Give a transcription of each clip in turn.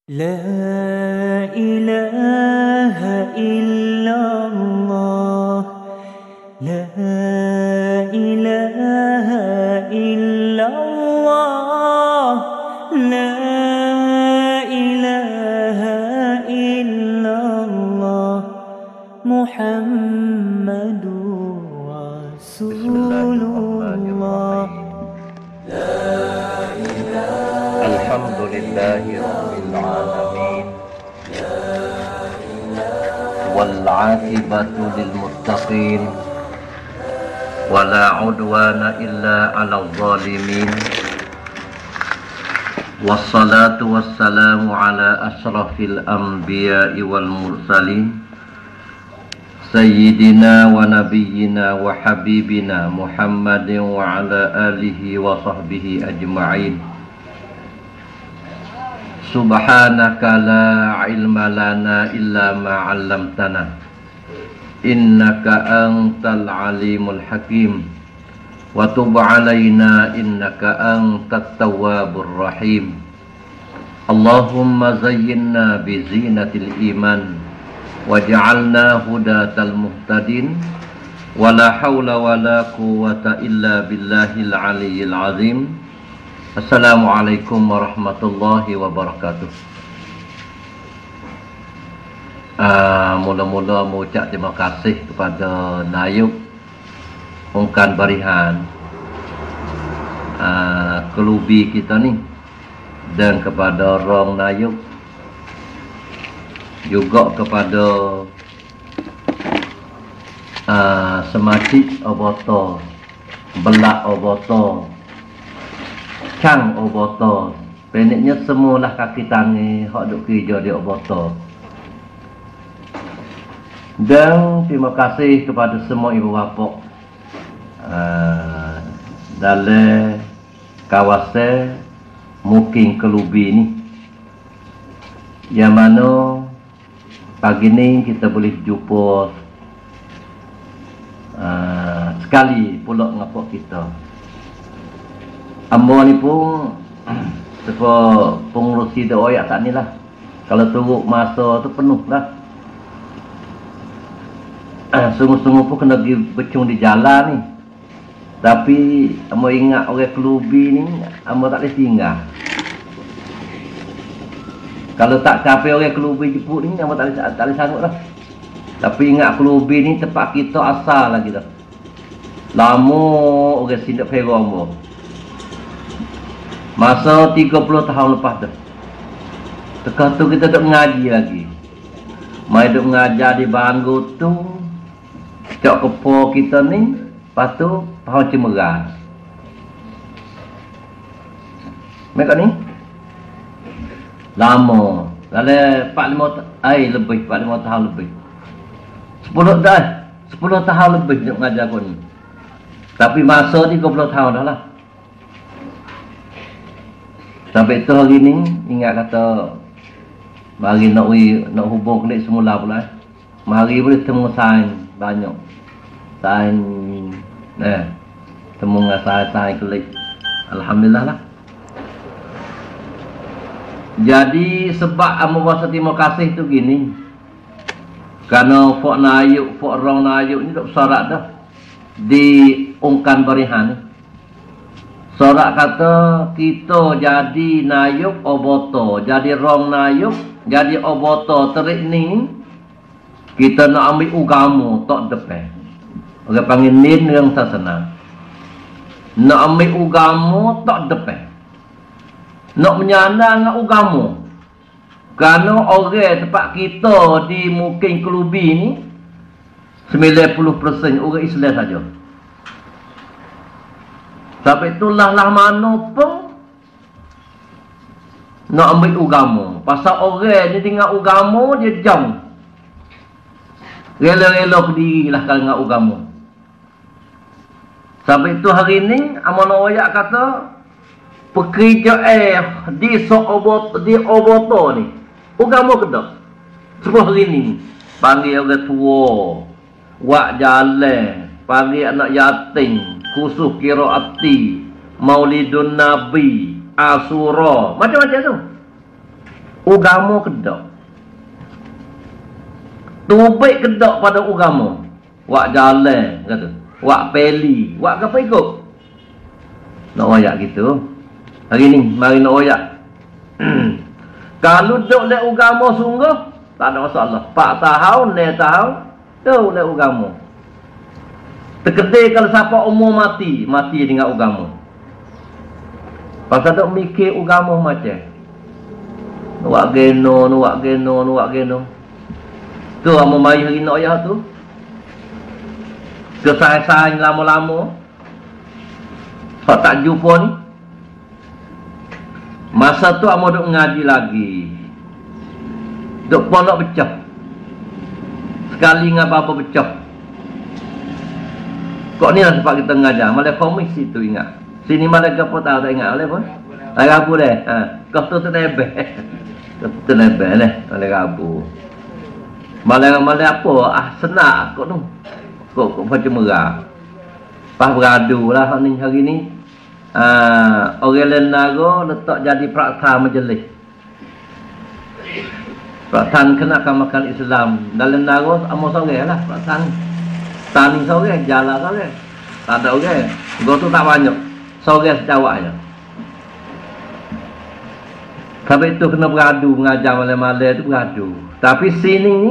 لا إله إلا الله لا إله إلا الله لا إله إلا الله محمد رسول الله الحمد لله رب العالمين والعاقبة للمتقين ولا عدوان إلا على الظالمين والصلاة والسلام على أشرف الأنبياء والمرسلين سيدنا ونبينا وحبيبنا محمد وعلى آله وصحبه أجمعين Subhanaka la ilma lana illa ma 'allamtana innaka antal alimul hakim wa tub 'alaina innaka antat tawwabur rahim Allahumma zayyinna bi zinatil iman waj'alna hudatal muhtadin wala haula wala quwwata illa billahil aliyyil azim. Assalamualaikum warahmatullahi wabarakatuh. Mula-mula mengucap terima kasih kepada Nayub Ungkan Barihan Kelubi kita ni, dan kepada Rong Nayub, juga kepada Semacik Oboto, Belak Oboto, Cang Oboto, pendeknya semualah kaki tangan hak duk kerja di Oboto. Dan terima kasih kepada semua ibu bapa dalam kawasan Mukim Kelubi ni, yang mana pagi ni kita boleh jumpa sekali pula ngapok kita. Ambo ni pun sepa pengurusi doyak tak ni lah. Kalau turut masa tu penuh lah. Sungguh-sungguh pun kena pergi bercung di jalan ni. Tapi ambo ingat orang Kelubi ni, ambo tak boleh tinggal. Kalau tak capai orang Kelubi jemput ni, ambo tak boleh sanggup lah. Tapi ingat Kelubi ni tempat kita asal lagi dah. Lama orang sindak Perak ambo. Masa 30 tahun lepas tu, tekan tu kita duk mengaji lagi. Mai duk mengajar di Banggu tu, cak kepo kita ni, lepas tu Pohon Cemerlang. Mereka ni lama, dalam 45 tahun lebih. 10 tahun lebih duk mengajar aku ni. Tapi masa 30 tahun dah lah. Sampai tu hari ni ingat kata mari nak hubung kelik semula pula. Mari boleh temu sain banyak. Sain temu dengan sain kelik. Alhamdulillah lah. Jadi sebab amo rasa terima kasih tu gini. Kerana Fok Nayub, Fok Rong Nayub ni duk sorak dah di Ungkan Barihan ni. Sorak kata kita jadi Nayub Oboto, jadi Rong Nayub, jadi Oboto terik ni, kita nak ambil ugamu tok depan. Orang panggil nin yang sasana. Nak ambil ugamu tok depan. Nak menyandang dengan ugamu. Kerana orang tempat kita di Mukim Kelubi ni 90% orang Islam saja. Sampai itulah lah mana pun nak ambil ugamu. Pasal orang ni dengan ugamu dia jauh. Rela-rela berdirilah kalau dengan ugamu. Sampai itu hari ni amanah wayak kata pekerja di Oboto ni ugamu kedak. Sebab hari ni panggil orang tua, wak jalan, panggil anak yatim, khusus qiraati, Maulidun Nabi, Asura, macam-macam tu. Agama kedok. Tubik kedok pada agama. Wak jalan kata. Wak peli, wak apa ikut? Nak oyak gitu. Hari ni mari nak oyak. Kalau duk le agama sungguh, tak ada masalah. 4 tahun, 9 tahun, duk le agama. Terkedai kalau siapa umur mati, mati dengan agama. Pasal duk mikir agama macam. Nuak geno. Tu amo mai hari nak oyak tu. Kesah-sahan lama-lama. Pak tak jumpa ni. Masa tu amo duk ngaji lagi. Duk pondok pecah. Sekali ngapa-apa pecah. Kok ni lah sebab kita ngajar. Malah komisi tu ingat. Sini malah apa tahu tak ingat oleh pun. Rabu deh. Kau tu tenebeh. Kau tu tenebeh deh. Malah Rabu. Malah apa? Senak kok tu. Kok macam merah. Pas beradu lah hari ni. Orang lain nago letak jadi prakta majlis. Prakta kenakan makan Islam. Dalam nago amo sore lah prakta ni. Tani sore, jala sore. Tak ada orang. Gua tu tak banyak. Sore sejawat je. Sampai itu kena beradu mengajar malam-malam tu beradu. Tapi sini ni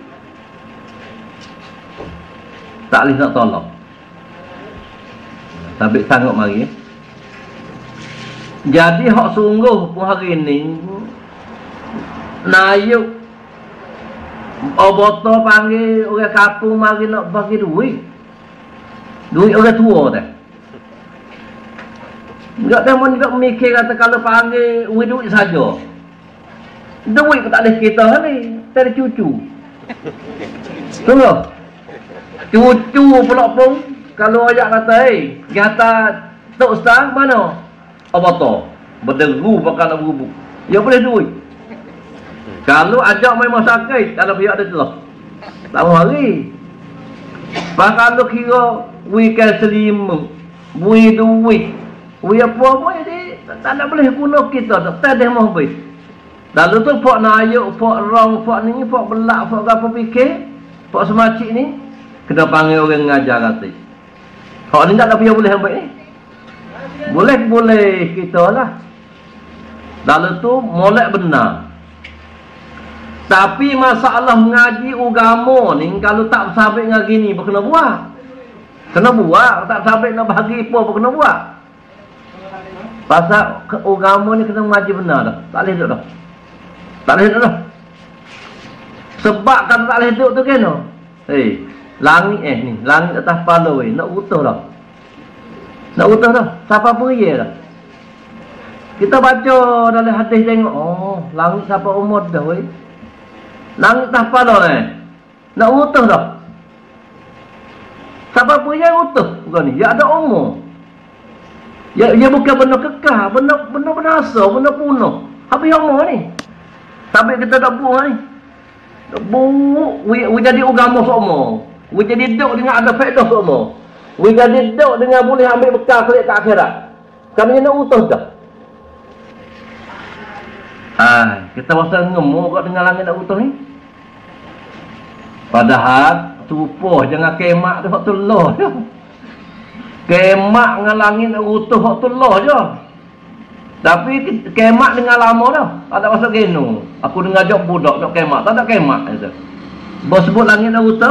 tak boleh nak tolong. Sampai sanggup mari. Jadi hak sungguh pun hari ni nayuk botol panggil orang kampung mari nak bagi duit. Duit orang tua dah. Enggak dah mun juga mikir kata kalau panggil duit saja. Duit pun tak boleh kita ni, tak ada cucu. Tunggu. Cucu pula pun kalau ayat kata, kata Tok Ustaz mana? Botol. Berderu bakal nak berubuk. Ya boleh duit. Kalau ajak main masyarakat, kalau pihak ada telah. Tak hari. Pak kalau kira weekend selima, duit, apa jadi tak nak boleh guna kita. Tak ada mau habis. Lalu tu pak nayuk, pak rong, pak ni, pak belak, pak apa fikir, pak semacik ni kena panggil orang ngajar kata. Hak ni tak ada pihak boleh ambil ni. Boleh kita lah. Lalu tu molek benar. Tapi masalah mengaji agama ni kalau tak sabit dengan gini kena buat. Kena buat, tak sabit nak bagi apa kena buat. Pasal agama ni kena mengaji benar dah. Tak boleh duduk dah. Tak boleh duduk dah. Sebab kalau tak boleh duduk tu kena. Langit ni, langit atas kepala nak utuh dah. Nak utuh dah. Siapa peria dah. Kita baca dalam hadis tengok, langit siapa umur dah weh. Langit atas kepala nak utuh dah. Siapa peria utuh bukan ni. Ya ada umur. Ya bukan benda kekal, benda binasa, benda punah. Habis umur ni. Sampai kita dah buang ni. Dah buang, we jadi agama semua. We jadi duduk dengan ada faedah semua. We jadi duduk dengan boleh ambil bekal kelak ke akhirat. Kami nak utuh dah. Kita rasa ngemuk kat dengan langit nak utuh ni. Padahal tupuh jangan kemak tu hak telah je. Kemak dengan langit nak utuh hak telah je. Tapi kemak dengan lama dah. Tak ada masa geno. Aku dengar jok budak jok kemak, tak ada kemak itu. Bos sebut langit nak utuh,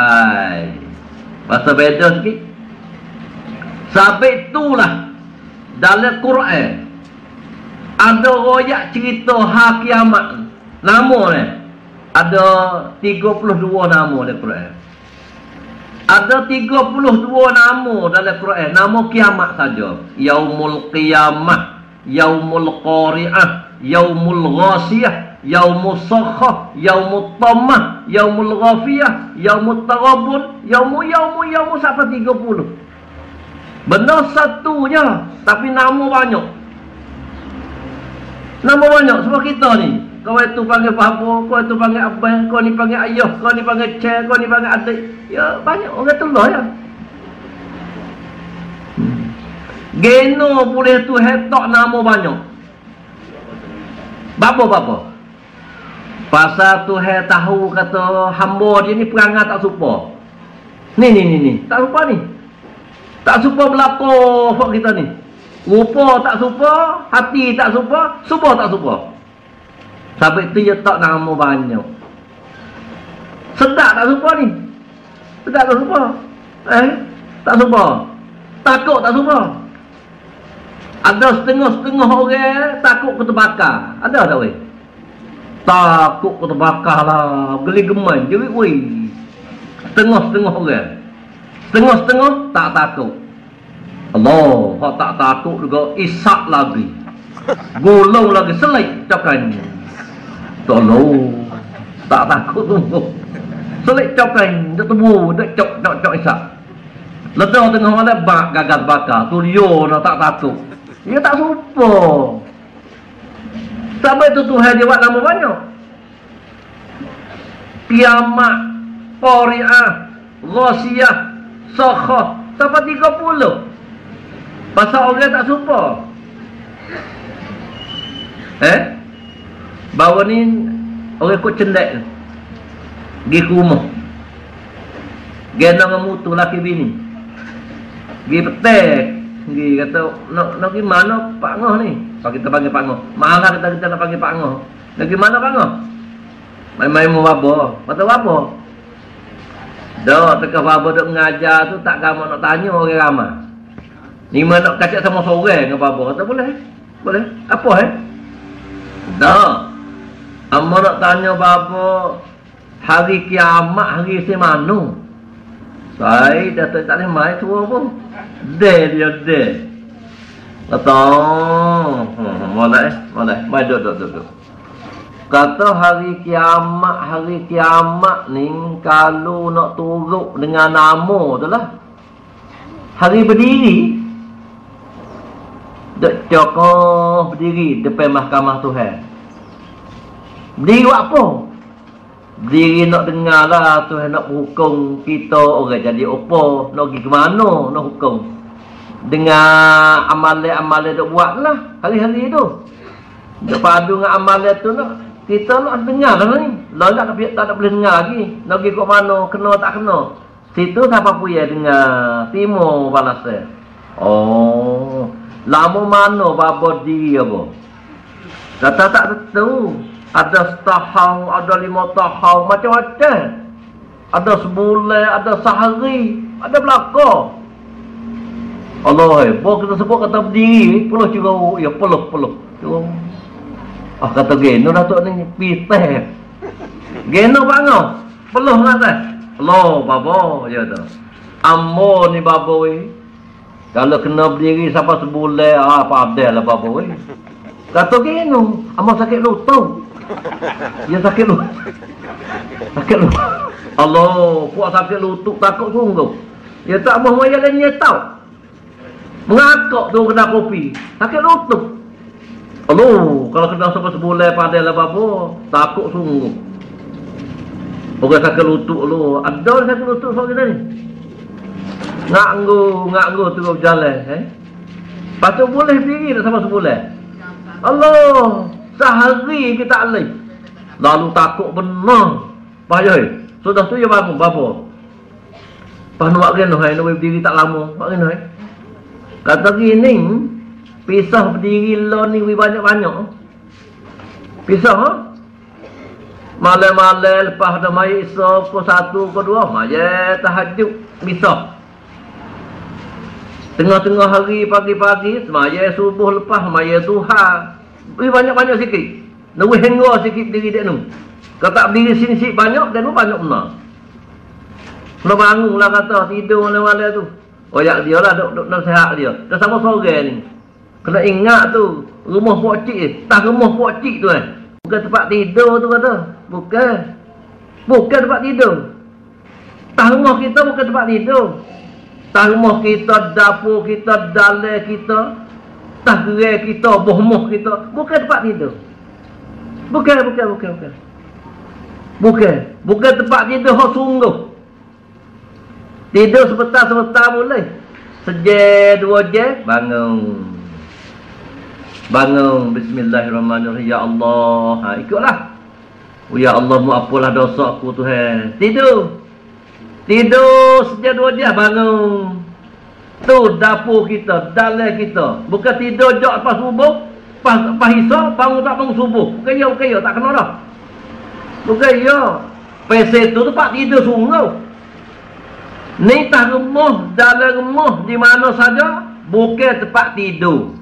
masa beda sikit. Sampai itulah dalam Quran ada royak cerita hari kiamat. Nama ni ada 32 nama dalam Quran. Ada 32 nama dalam Quran. Nama kiamat saja. Yaumul qiyamah, yaumul qari'ah, yaumul ghasiyah, yaumul sakhah, yaumul tamah, yaumul ghafiyah, yaumul taghabun, yaumul sampai 30. Benar satu je, tapi nama banyak. Nama banyak sebab kita ni. Kau itu panggil papa, kau itu panggil abang, kau ni panggil ayah, kau ni panggil cik, kau ni panggil adik. Ya banyak orang telah ya. Geno boleh tu hetok nama banyak. Bapa. Pasal Tuhan tahu kata hamba dia ni perangai tak serupa. Ni. Tak serupa ni. Tak serupa berlaku hak kita ni. Rupa tak serupa, hati tak serupa, serupa tak serupa. Sampai tu dia tak nama banyak. Sedap tak serupa ni. Sedap tak serupa. Tak serupa. Takut tak serupa. Ada setengah-setengah orang takut kena terbakar. Ada tak weh? Takut kena terbakar lah. Geli-geman. Jadi weh. Setengah-setengah orang. Setengah-setengah tak takut. Allah, hak tak takut juga isak lagi. Gulung lagi selik cakan. Tolong. Tak takut tunggu. Selik cakan, dak tebu, dak cok isak. Lepas tengah malam bak gagal bakar. Tu dia nak tak takut. Dia tak serupa. Sampai tu Tuhan dia buat nama banyak. Kiamat, Qari'ah, Ghasiyah, Sakhah, sampai 30. Pasal orang tak serupa. Bawa ni orang ikut cendek. Pergi ke rumah. Gendong dengan mutu laki bini. Pergi petek. Pergi kata, nak pergi mana Pak Ngoh ni? Kalau kita panggil Pak Ngoh. Malah kita nak panggil Pak Ngoh. Nak pergi mana Pak Ngoh? Main-main mau wabah. Kata wabah. Dah, tengah wabah duk mengajar tu, tak gamak nak tanya orang ramai. Ni mana nak kacak sama seorang dengan wabah. Kata boleh? Boleh. Apa Dah. Amma nak tanya bapa hari kiamat hari si mana? Saya dah tak boleh mai tua pun. Dia. Kata, boleh. Mai duduk. Kata hari kiamat ni kalau nak turut dengan nama tu lah. Hari berdiri. Dek cokoh berdiri depan mahkamah Tuhan. Berdiri buat apa? Berdiri nak dengar lah Tuhan nak hukum kita orang jadi apa, nak pergi ke mana nak hukum. Dengan amalan-amalan dok buat lah hari-hari tu. Dok padu dengan amalan tu nak kita nak dengar lah ni. Lah tak boleh dengar lagi. Nak pergi ke mana, kena tak kena. Situ siapa punya dengar timur balasnya. Oh, lama mana bapa diri apa? Kata tak tentu. Ada setahun, ada 5 tahun, macam-macam. Ada sebulan, ada sehari, ada belakang. Allah, bawa kita sebut kata berdiri, puluh juga, ya puluh. Kata Geno Datuk ni, piteh. Geno bangun, puluh kata. Allah, bapa, je tu. Amor ni bapa weh. Kalau kena berdiri sampai sebulan, apa abdel lah bapa weh. Kata Geno, amor sakit lutut. Dia sakit lutut. Allah, puak sakit lutut takut sungguh. Dia tak mahu maya lainnya tahu. Mengakak tu kena kopi. Sakit lutut. Allah, kalau kena sampai sebulan pada lah apa, takut sungguh. Orang sakit lutut lu. Ada orang sakit lutut sebab kita ni. Nganggu tu berjalan. Lepas tu boleh berdiri dah sampai sebulan. Allah, sehari kita alih. Lalu takut benar. Payah. Sudah tu dia bangun. Bapa. Lepas nak kena. Nak berdiri tak lama. Nak kena. Kata gini. Pisah berdiri lah ni banyak-banyak. Pisah. Malam-malam lepas ada mayat isa. Pukul 1, pukul 2. Mayat tahajud. Pisah. Tengah-tengah hari pagi-pagi. Mayat subuh lepas. Mayat duha. Banyak-banyak sikit. Nak hengga sikit diri dia ni. Kalau tak berdiri sini sikit banyak, dan banyak benar. Kena bangun lah kata, tidur malam-malam tu. Koyak dia lah, duk nasihat dia. Dah sama sore ni. Kena ingat tu, rumah Pak Cik ni. Tak rumah Pak Cik tu bukan tempat tidur tu kata. Bukan tempat tidur. Tak rumah kita bukan tempat tidur. Tak rumah kita, dapur kita, dalai kita. Tahrir kita, bohmoh kita. Bukan tempat tidur. Bukan. Bukan tempat tidur hak sungguh. Tidur sebentar boleh. Sejam 2 jam bangun. Bismillahirrahmanirrahim. Ya Allah. Ikutlah. Ya Allah, mu apalah dosa aku Tuhan. Tidur. Tidur sejak 2 jam bangun. Tu dapur kita, dalam kita. Bukan tidur jok lepas subuh, pas hisap, bangun tak bangun subuh. Bukan ya, tak kena dah. Bukan ya. PC tu tempat tidur sungguh. Ni tak rumah, dalam rumah, di mana saja, bukan tempat tidur.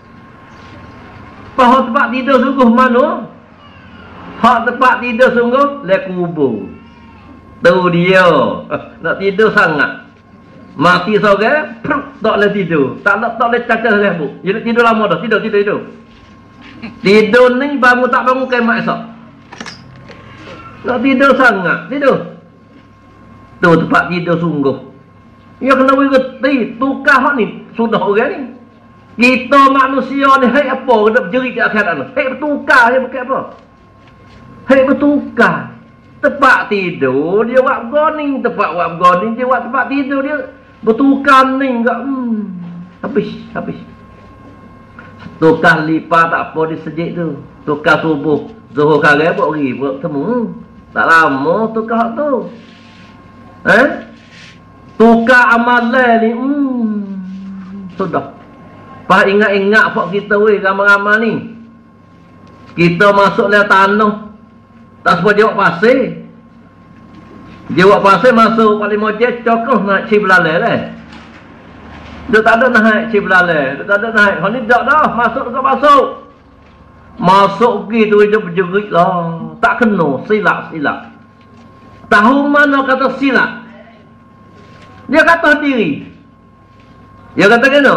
Pahal tempat tidur sungguh mana? Hak tempat tidur sungguh, le kubur. Tu dia. Nak tidur sangat. Mati seorang, tak boleh tidur. Tak boleh cakap sangat bu. Dia tidur lama dah. Tidur. Tidur ni bangun tak bangun kemat esok. Nak tidur sangat. Tidur. Tu tempat tidur sungguh. Ya kena berhenti. Tukar hak ni. Sudah orang ni. Kita manusia ni, hei apa? Kena berjerit di akhirat ni. Hei bertukar je bukan apa. Hei bertukar. Tempat tidur dia buat goning. Tempat buat goning dia buat tempat tidur dia. Bertukar ni enggak. Habis. Tukar lipat tak apa di sejik tu. Tukar subuh. Zuhur kare buat pergi. Buat temu. Tak lama tukar tu. Tukar amalan ni. Sudah. Pas ingat-ingat pak kita weh ramai-ramai ni. Kita masuk lewat tanah. Tak sempat jawab pasir. Jawab pasir masuk paling mojek cokoh naik cibelalai lah. Dia tak ada naik cibelalai. Dia tak ada naik. Kalau ni tak dah. Masuk. Masuk pergi tu dia berjerit lah. Tak kena. Silap. Tahu mana kata silap? Dia kata diri. Dia kata kena.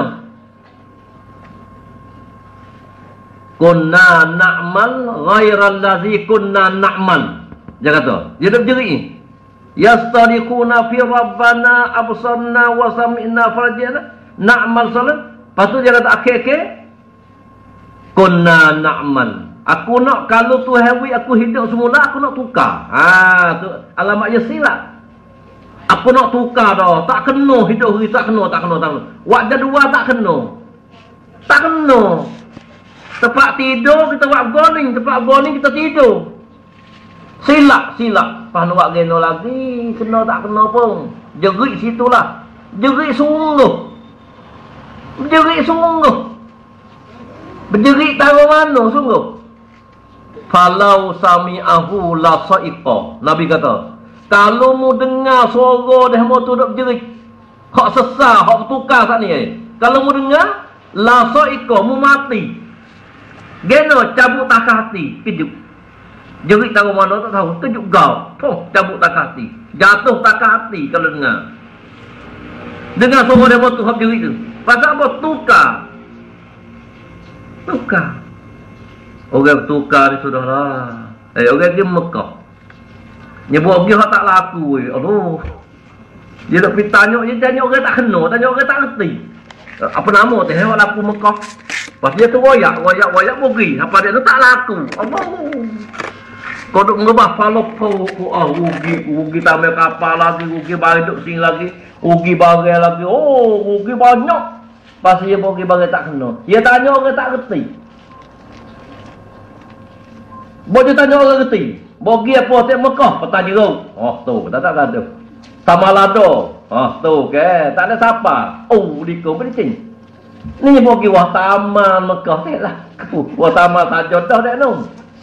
Kunna na'mal ghairal ladzi kunna na'mal. Dia kata. Dia dah berjerit ni. Yastariquna fi rabbana absarna wa sami'na farjana na'mal salat. Lepas tu dia kata akhir-akhir kunna na'mal. Aku nak kalau Tuhan wi aku hidup semula aku nak tukar. Tu alamat dia silap. Aku nak tukar dah. Tak kena hidup hari tak kena. Waktu dua tak kena. Tempat tidur kita buat goning, tempat goning kita tidur. Silap. Pas nak buat geno lagi, kena tak kena pun. Jerit situlah. Jerit sungguh. Berjerit tahu mana sungguh. Falau sami'ahu la sa'iqa. Nabi kata, kalau mu dengar suara dah mau tu duk berjerit. Hak sesat, hak bertukar saat ni. Kalau mu dengar la sa'iqa, mu mati. Geno cabut tak hati, hidup. Jerit tahu mana tak tahu. Kejut gau. Cabut tak hati. Jatuh tak hati kalau dengar. Dengar suara dia tu hak jerit tu. Pasal apa? Tukar. Orang tukar ni sudahlah. Orang dia Mekah. Dia buat dia tak laku. Aduh. Dia nak pergi tanya orang tak kena. Tanya orang tak reti. Apa nama tu? Orang laku Mekah. Pas dia tu wayak pergi. Apa dia tu tak laku. Allah. Kau duk ngebah palopo. Rugi tambah kapal lagi. Rugi barang duk sini lagi. Rugi barang lagi. Rugi banyak. Pas dia pergi barang tak kena. Dia tanya orang tak reti. Dia tanya orang reti. Bagi apa tak Mekah? Petang jeruk. Tu. Tak ada. Sama lado. Tu ke. Tak ada siapa. Diko bericin. Ni bagi wah taman Mekah. Tak lah. Wah taman saja dah tak no.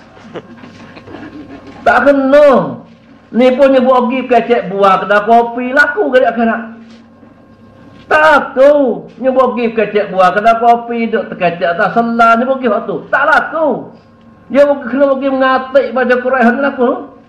Tak kena. Ni pun dia bagi kecek buah kedai kopi. Laku ke dia kena. Tak tu. Ni bagi kecek buah kedai kopi. Duk terkecek atas selah. Ni bagi waktu. Tak laku. Dia kena bagi mengatik baca Quran laku.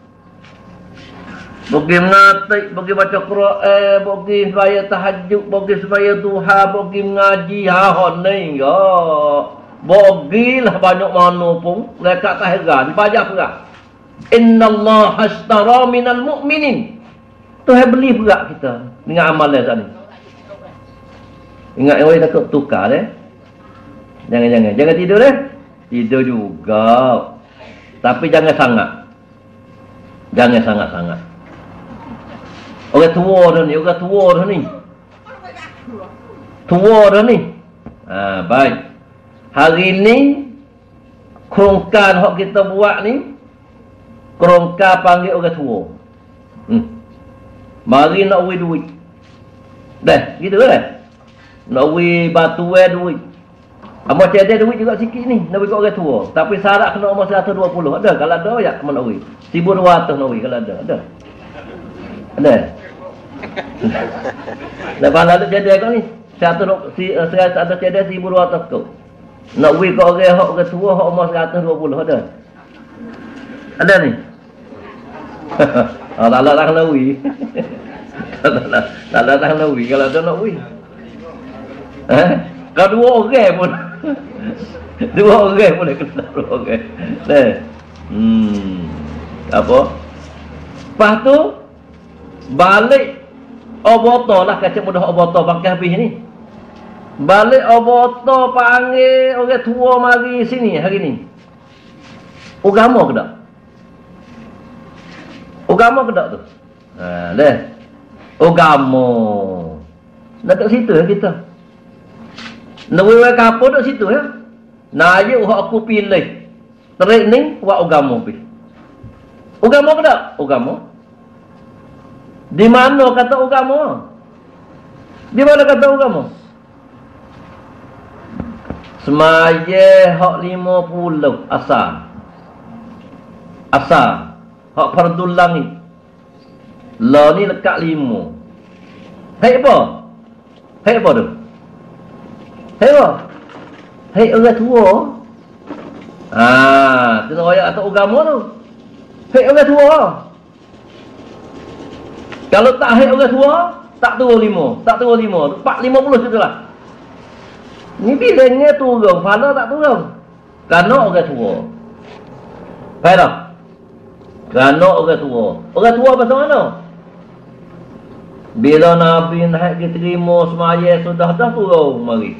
Bagi mengatik, bagi baca Quran, bagi supaya tahajud, bagi supaya duha, bagi mengaji. Ni ya. Bagilah banyak mana pun. Mereka tak heran. Pajak perak. Inna Allah ashtara minal mu'minin. Tuhan beli perak kita. Dengan amalan tadi. Ingat orang takut tukar Jangan tidur Tidur juga. Tapi jangan sangat. Jangan sangat-sangat. Orang tua dah ni. Baik. Hari ni, kerongkan yang kita buat ni, Kerongka panggil orang tua. Mari nak wui duit. Dah, gitu kan? Nak wui batu duit. Amat ada duit juga sikit ni, nak wui kat orang tua. Tapi syarat kena umur 120. Ada, kalau ada ya mana wui. 1,200 nak wui kalau ada. Ada. Ada. Lepas ada jadi kau ni. 100 ada 1,200 kau. Nak wui kat orang tua hak umur 120 ada. Ada ni. Tak ada tak nak wui. Tak ada tak nak wui kalau ada nak wui. Kau dua orang pun. Dua orang boleh kena dua orang. Apa? Lepas tu balik oboto lah, kacau mudah oboto pakai habis ni. Balik oboto panggil orang tua mari sini hari ni. Agama ke tak? Agama ke tak tu? Dah. Agama. Nak kat situ ya kita. Nak wewe kapur kat situ ya. Nak ayuk hak aku pilih. Terik ni buat agama pi. Agama ke tak? Agama. Di mana kata agama? Di mana kata agama? Semaya hak 50 asal. Asal. Hak fardul langit. La ni lekat 5. Hei apa? Hei apa tu? Hei apa? Hei orang tua. Kena royak atas agama tu. Hei orang tua. Kalau tak hei orang tua, tak turun 5. Tak turun 5. 50 situ lah. Ni bilangnya turun, pahala tak turun. Kerana orang tua. Faham tak? Kerana orang tua. Orang tua pasal mana? Bila Nabi naik diterima semaya sudah dah turun mari.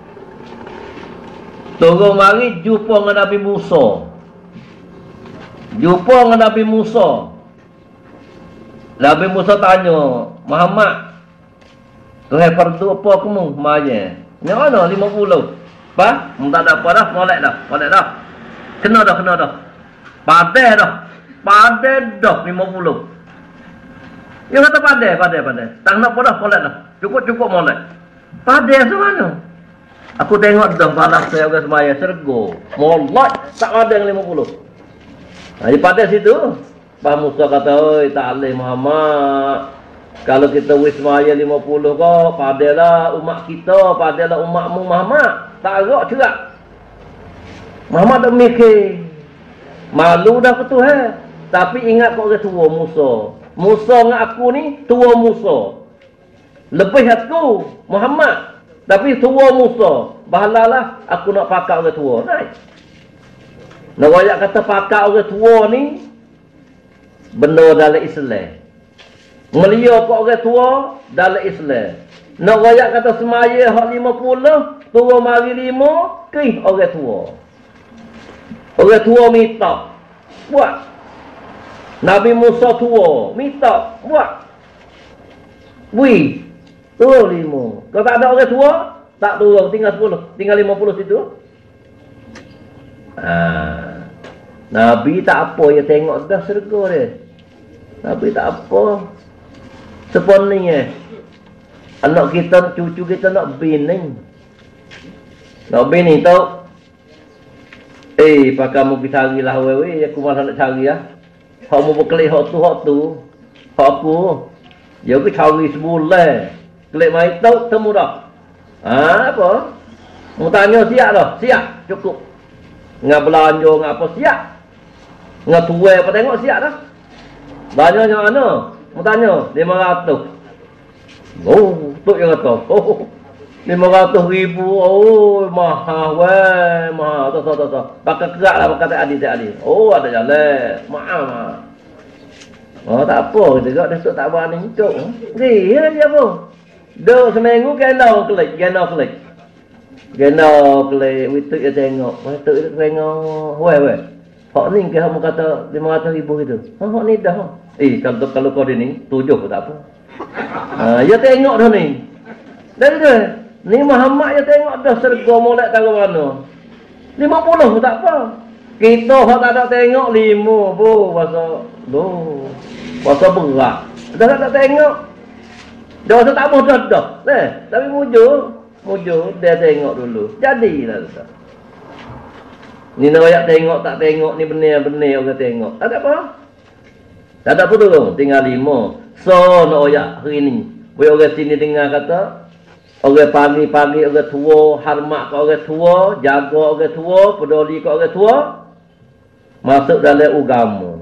Turun mari jumpa dengan Nabi Musa. Jumpa dengan Nabi Musa. Nabi Musa tanya, Muhammad, Tuhan fardu apa kamu semaya? Yang mana 50? Apa? Tak ada apa dah, molek dah. Kena dah. Padai dah 50. Dia kata padai. Tak nak apa dah, molek dah. Cukup molek. Padai semana? Aku tengok dah balas saya orang semaya sergo. Molek tak ada yang 50. Jadi pada situ Pak Musa kata, oi tak boleh Muhammad. Kalau kita wis semaya 50 kau, padahlah umat kita, padahlah umatmu Muhammad. Tak agak cerak. Muhammad tak mikir. Malu dah ke Tuhan. Tapi ingat kau orang tua Musa. Musa dengan aku ni tua Musa. Lebih aku Muhammad. Tapi tua Musa. Bahalalah aku nak pakak orang tua. Right? Nak royak kata pakak orang tua ni benda dalam Islam. Melia kat orang tua dalam Islam. Nak royak kata semaya hak 50, tua mari 5, kih orang tua. Orang tua minta buat. Nabi Musa tua minta buat. Wih, turun 5. Kalau tak ada orang tua, tak turun, tinggal 10, tinggal 50 situ. Nabi tak apa, dia tengok dah syurga dia. Nabi tak apa. Sebenarnya anak kita, cucu kita nak bini. Nak bini tau. Pakai mu pergi carilah wewe, aku malah nak cari lah. Hak mu berkelik hak tu. Hak aku. Ya aku cari sebulan. Kelik mai tau temu dah. Apa? Mu tanya siap dah. Siap, cukup. Ngah belanja ngah apa siap. Ngah tuai apa tengok siap dah. Banyaknya mana? Mu tanya 500. Oh, tu yang kata. Oh, 500,000. Oh, mahal weh, mahal. Tak. Pakai kerak lah, pakai tak adil. Oh, ada jalan. Mahal. Oh, tak apa. Juga Datuk tak berani hidup. Dia apa? Duk seminggu kena klik. Wituk dia tengok. Wituk dia tengok. Weh. Hak ni ke kamu kata 500,000 itu? Hak ni dah. Kalau kau ni 7 pun tak apa. Dia tengok dah ni. Dan dia ni Muhammad dia tengok dah serga molek tahu mana. 50 pun tak apa. Kita hak tak ada tengok 5 puasa berat. Dah tak tengok. Dah tak mau dah. Tapi mujur dia tengok dulu. Jadilah tu. Ni nak ayat tengok tak tengok ni benar-benar orang tengok. Tak ada apa? Tak ada apa tu, tinggal 5. So nak ayat hari ni. Boleh orang sini dengar kata, orang pagi-pagi orang tua, hormat ke orang tua, jaga orang tua, peduli ke orang tua, masuk dalam agama.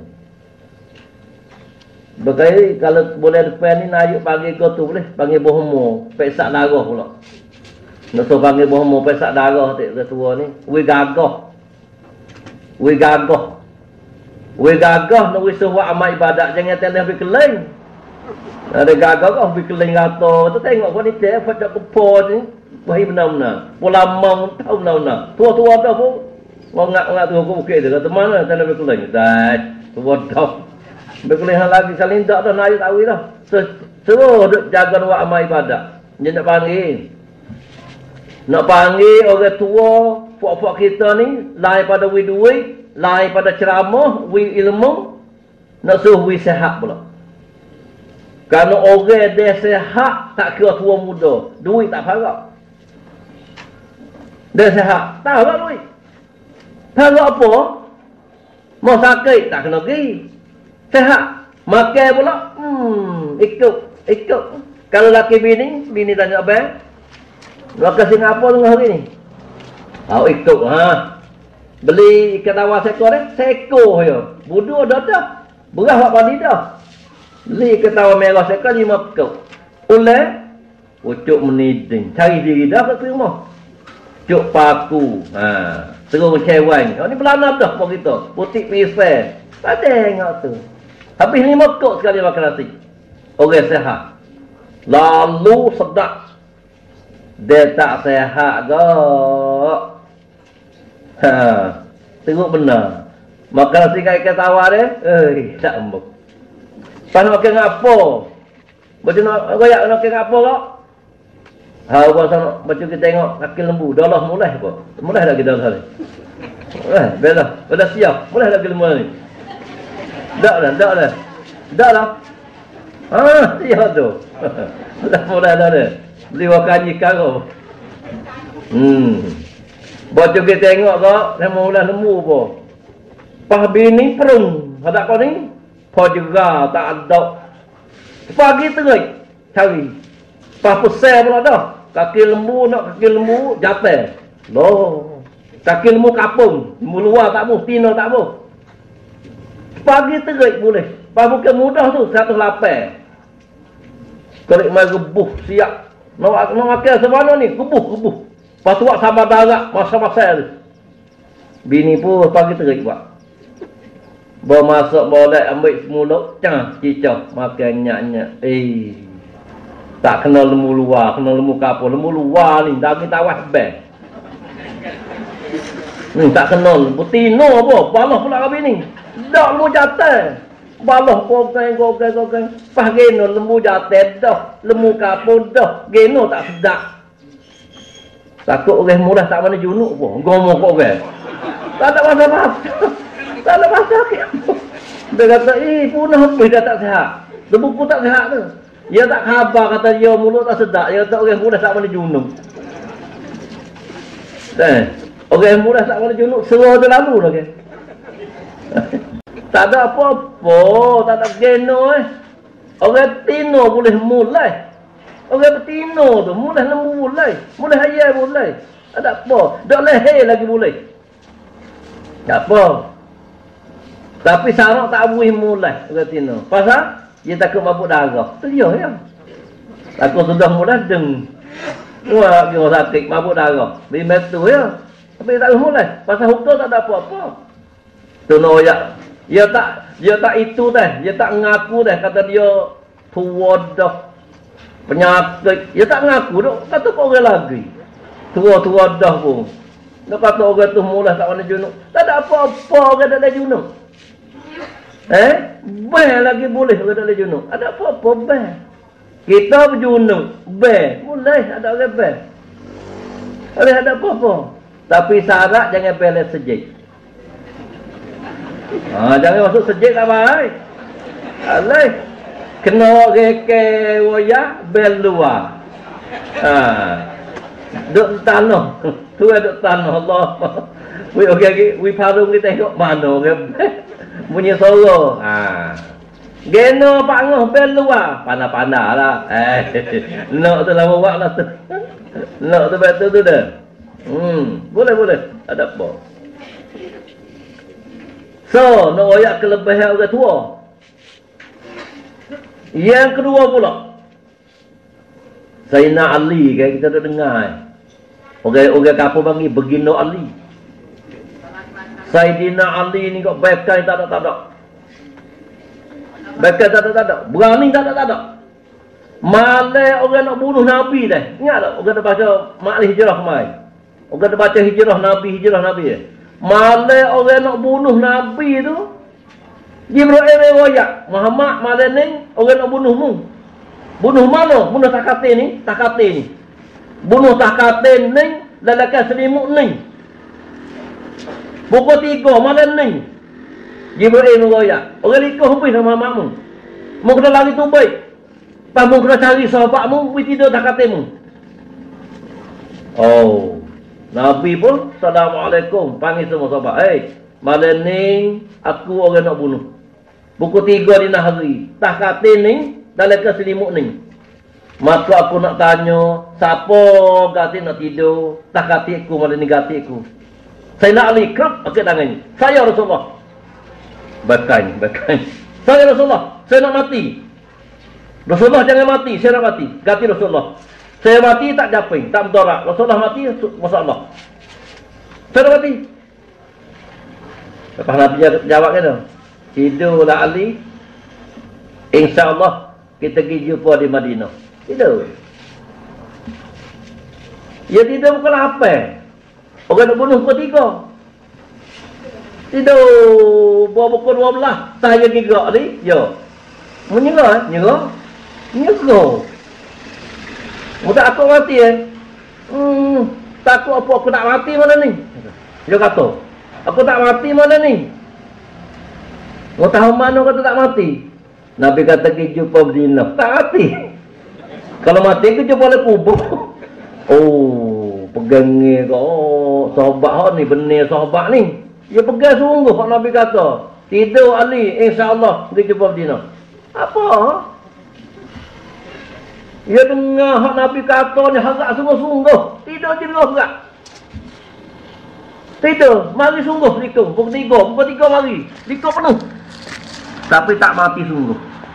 Berkait kalau boleh depan ni nak pagi ke tu boleh panggil bohmo, pesak darah pula. Nak so panggil bohmo pesak darah tak orang tua ni. We gagah nak we buat amal ibadat jangan telah berkeling. Ada gagah kau berkeling rata. Tu tengok wanita pada kepor ni. Wahai benar-benar. Pola mau tahu benar-benar. Tua-tua dah pun. Ngak-ngak tu aku bukit tu. Kata mana telah berkeling. Dah. Tua dah. Berkeling lagi saling tak dah nak tahu dah. Suruh duk jaga buat amal ibadat. Dia nak panggil. Nak panggil orang tua, puak-puak kita ni, lain pada we duit, lain pada ceramah, we ilmu, nak suruh we sehat pula. Kerana orang dia sehat, tak kira tua muda, duit tak harap. Dia sehat, tak harap duit. Harap apa? Mau sakit, tak kena pergi. Sehat, makan pula, ikut. Kalau laki bini tanya apa? Maka Singapura tengah hari ni. Ikut beli ikan tawar sekor ni, sekor je. Budu dah. Beras buat padi dah. Beli ikan tawar merah sekor 5 kau. Oleh ucuk meniding. Cari diri dah kat rumah. Cuk paku. Terus cewek. Ni belanap dah pun kita. Putih pisang. Tak tengok tu. Habis 5 kau sekali makan nasi. Orang sehat. Lalu sedap. Dia tak sehat ke? Tengok benar. Makan nasi ikan tawar dia, tak embuk. Pas makan apa? Macam nak royak makan apa kak? Macam kita tengok kaki lembu, dah lah mulai apa? Mulai dah kita dah ni. Dah siap, mulai dah lembu ni. Dah lah. Siap tu. Dah mulai dah dia. Beli wakan ikan kau. Bocor kita tengok kau, dia mula lembu apa. Pas bini perung, hadap kau ni, kau juga tak ada. Pagi terik, cari. Pas pusai pula dah. Kaki lembu jatuh. Loh. Kaki lembu kapung, lembu luar tak boleh, tino tak boleh. Pagi terik boleh. Pas bukan mudah tu, 108. Kerik mai gebuh, siap. Nak makan semana ni, gebuh. Lepas tu buat sama darat, masa-masa tu. Bini pun pagi terik buat. Bawa masuk, boleh ambil semuluk, cicah, makan nyak-nyak. Tak kena lembu luar, kena lembu kapur. Lembu luar ni, daging tawas best. Tak kena lembu tino apa, balah pula kami ni. Tak lembu jatuh. Balah gogang. Pas geno lembu jatuh dah. Lembu kapur dah. Geno tak sedap. Takut orang murah tak mana junuk pun. Ngomong kok orang. Tak ada masa. Dia kata, punah habis dah tak sihat. Lembu pun tak sihat tu. Dia tak khabar kata dia mulut tak sedap. Dia kata orang murah tak mana junuk. Orang murah tak mana junuk. Serah tu lalu lah kan. Tak ada apa-apa, tak ada geno Orang tino boleh mulai. Orang betino tu mulai lembu mulai ayam mulai. Ada apa? Dak leher lagi boleh. Tak apa. Tapi sarang tak boleh mulai orang tino. Pasal dia takut mabuk darah. Tu dia ya. Takut sudah mulai deng. Wah, dia sakit mabuk darah. Bimbet tu ya. Tapi tak mulai. Pasal hukum tak ada apa-apa. Tu noyak. Dia tak itu dah. Dia tak ngaku dah kata dia tua dah. Penyakit. Dia tak ngaku dah. Kata kau orang lagi. Tua dah pun. Dia kata orang tu mula tak mana junuk. Tak ada apa-apa orang tak ada junuk. Bel lagi boleh orang tak ada junuk. Ada apa-apa bel. Kita berjunuk. Bel. Boleh ada orang bel. Boleh ada apa-apa. Tapi syarat jangan bel sejik. Jangan masuk sejik tak baik. Alai. Kena reke waya bel luar. Duk tanah. Tu duk tanah Allah. Okey, we parung kita tengok mana ke. Bunyi suara. Geno pangoh bel luar. Panah-panah lah. Nak tu lama buat lah tu. Nak tu betul tu dah. Boleh. Ada apa. So, nak royak kelebihan orang tua. Yang kedua pula, Sayyidina Ali kan kita dah dengar. Orang kapur panggil Begino Ali. Sayyidina Ali ni kok bekai tak ada. Bekai tak ada. Berani tak ada. Malah orang nak bunuh Nabi dah. Ingat tak? Orang dah baca Ma'al Hijrah kemarin. Orang dah baca hijrah Nabi. Malah orang nak bunuh Nabi tu, Jibril royak Muhammad malah ni orang nak bunuhmu. Bunuh mana? Bunuh takate ni. Bunuh takate ni lalakan selimut ni. Pukul 3 malam ni. Jibril royak. Orang ikut habis sama Muhammadmu. Mu kena lari tu baik. Pas mu kena cari sahabatmu, mu tidur takatemu. Oh. Nabi pun Assalamualaikum panggil semua sahabat. Malam ni aku orang nak bunuh. Pukul 3 dina hari. Takate ni dalam keselimut ni. Maka aku nak tanya, siapa gati nak tidur? Takate aku malam ni gati aku. Saya nak Ali kerap pakai tangan ni. Saya Rasulullah. Bakan. Saya Rasulullah. Saya nak mati. Rasulullah jangan mati. Saya nak mati. Gati Rasulullah. Saya mati tak japing, tak berdorak. Rasulullah mati, masalah. Saya dah mati. Lepas Nabi jawab kata, tidurlah Ali. InsyaAllah kita pergi jumpa di Madinah. Tidur. Ya tidur bukan apa. Orang nak bunuh pukul 3. Tidur buah pukul 12. Saya gerak ni. Ya. Menyerah. Nyerah. Mudah aku mati takut apa aku tak mati mana ni? Dia kata, aku tak mati mana ni? Mau tahu mana kata tak mati? Nabi kata kita jumpa Madinah. Tak mati. Kalau mati kita jumpa oleh kubur. Oh, pegangnya kau. Oh, sahabat ni benar sahabat ni. Dia pegang sungguh Pak Nabi kata. Tidur Ali, insya-Allah kita jumpa Madinah. Apa? Ya dengar hak Nabi kata ni harap sungguh-sungguh. Tidur je harap. Tidur, mari sungguh likung. Pukul 3 mari. Likung penuh. Tapi tak mati sungguh.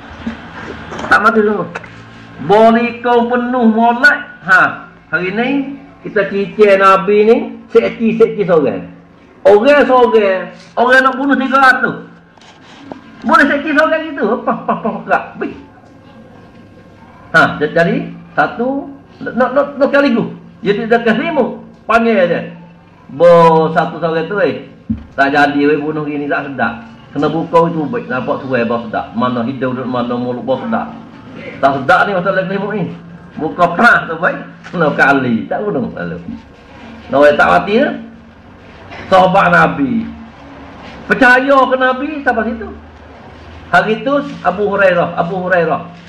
Bolikung penuh molek. Hari ni kita cicir Nabi ni sekci seorang. Orang seorang. Orang nak bunuh 300. Boleh sekci seorang gitu. Apa. Jadi satu nak kaligu. Dia tidak kasimu. Panggil dia. Satu seorang tu tak jadi bunuh gini tak sedap. Kena buka itu baik. Nampak suai bau sedap. Mana hidung dan mana mulut bau sedap. Tak sedap ni masalah kalimu ni. Buka perah tu baik. Kena kali. Tak bunuh lalu. Nak tak mati ya? Sahabat Nabi. Percaya ke Nabi sampai situ. Hari itu Abu Hurairah.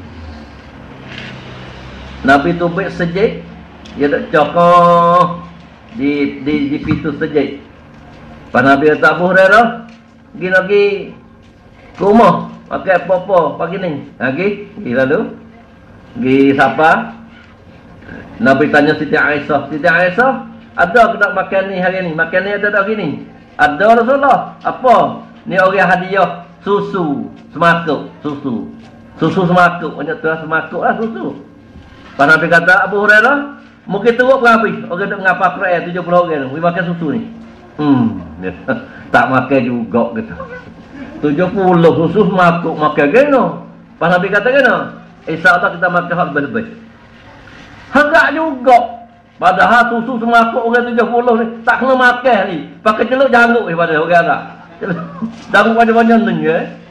Nabi tu baik sejik. Dia tak cokok di pintu sejik. Pak Nabi kata Abu Hurairah, pergi lagi ke rumah, pakai apa-apa pagi ni. Pergi lalu. Pergi siapa? Nabi tanya Siti Aisyah, ada ke tak makan ni hari ni? Makan ni ada tak gini? Ada Rasulullah. Apa? Ni orang hadiah susu semakuk. Susu semakuk. Banyak tu semakuk lah susu. Pak Nabi kata Abu Hurairah, mungkin teruk berapa? Orang nak ngapa Quran 70 orang ni makan susu ni. Tak makan juga gitu. 70 susu makuk makan geno. Pak Nabi kata geno. InsyaAllah kita makan hak lebih-lebih. Harga juga. Padahal susu semakuk orang 70 ni tak kena makan ni. Pakai celuk janggut pada orang tak. Janggut banyak-banyak ni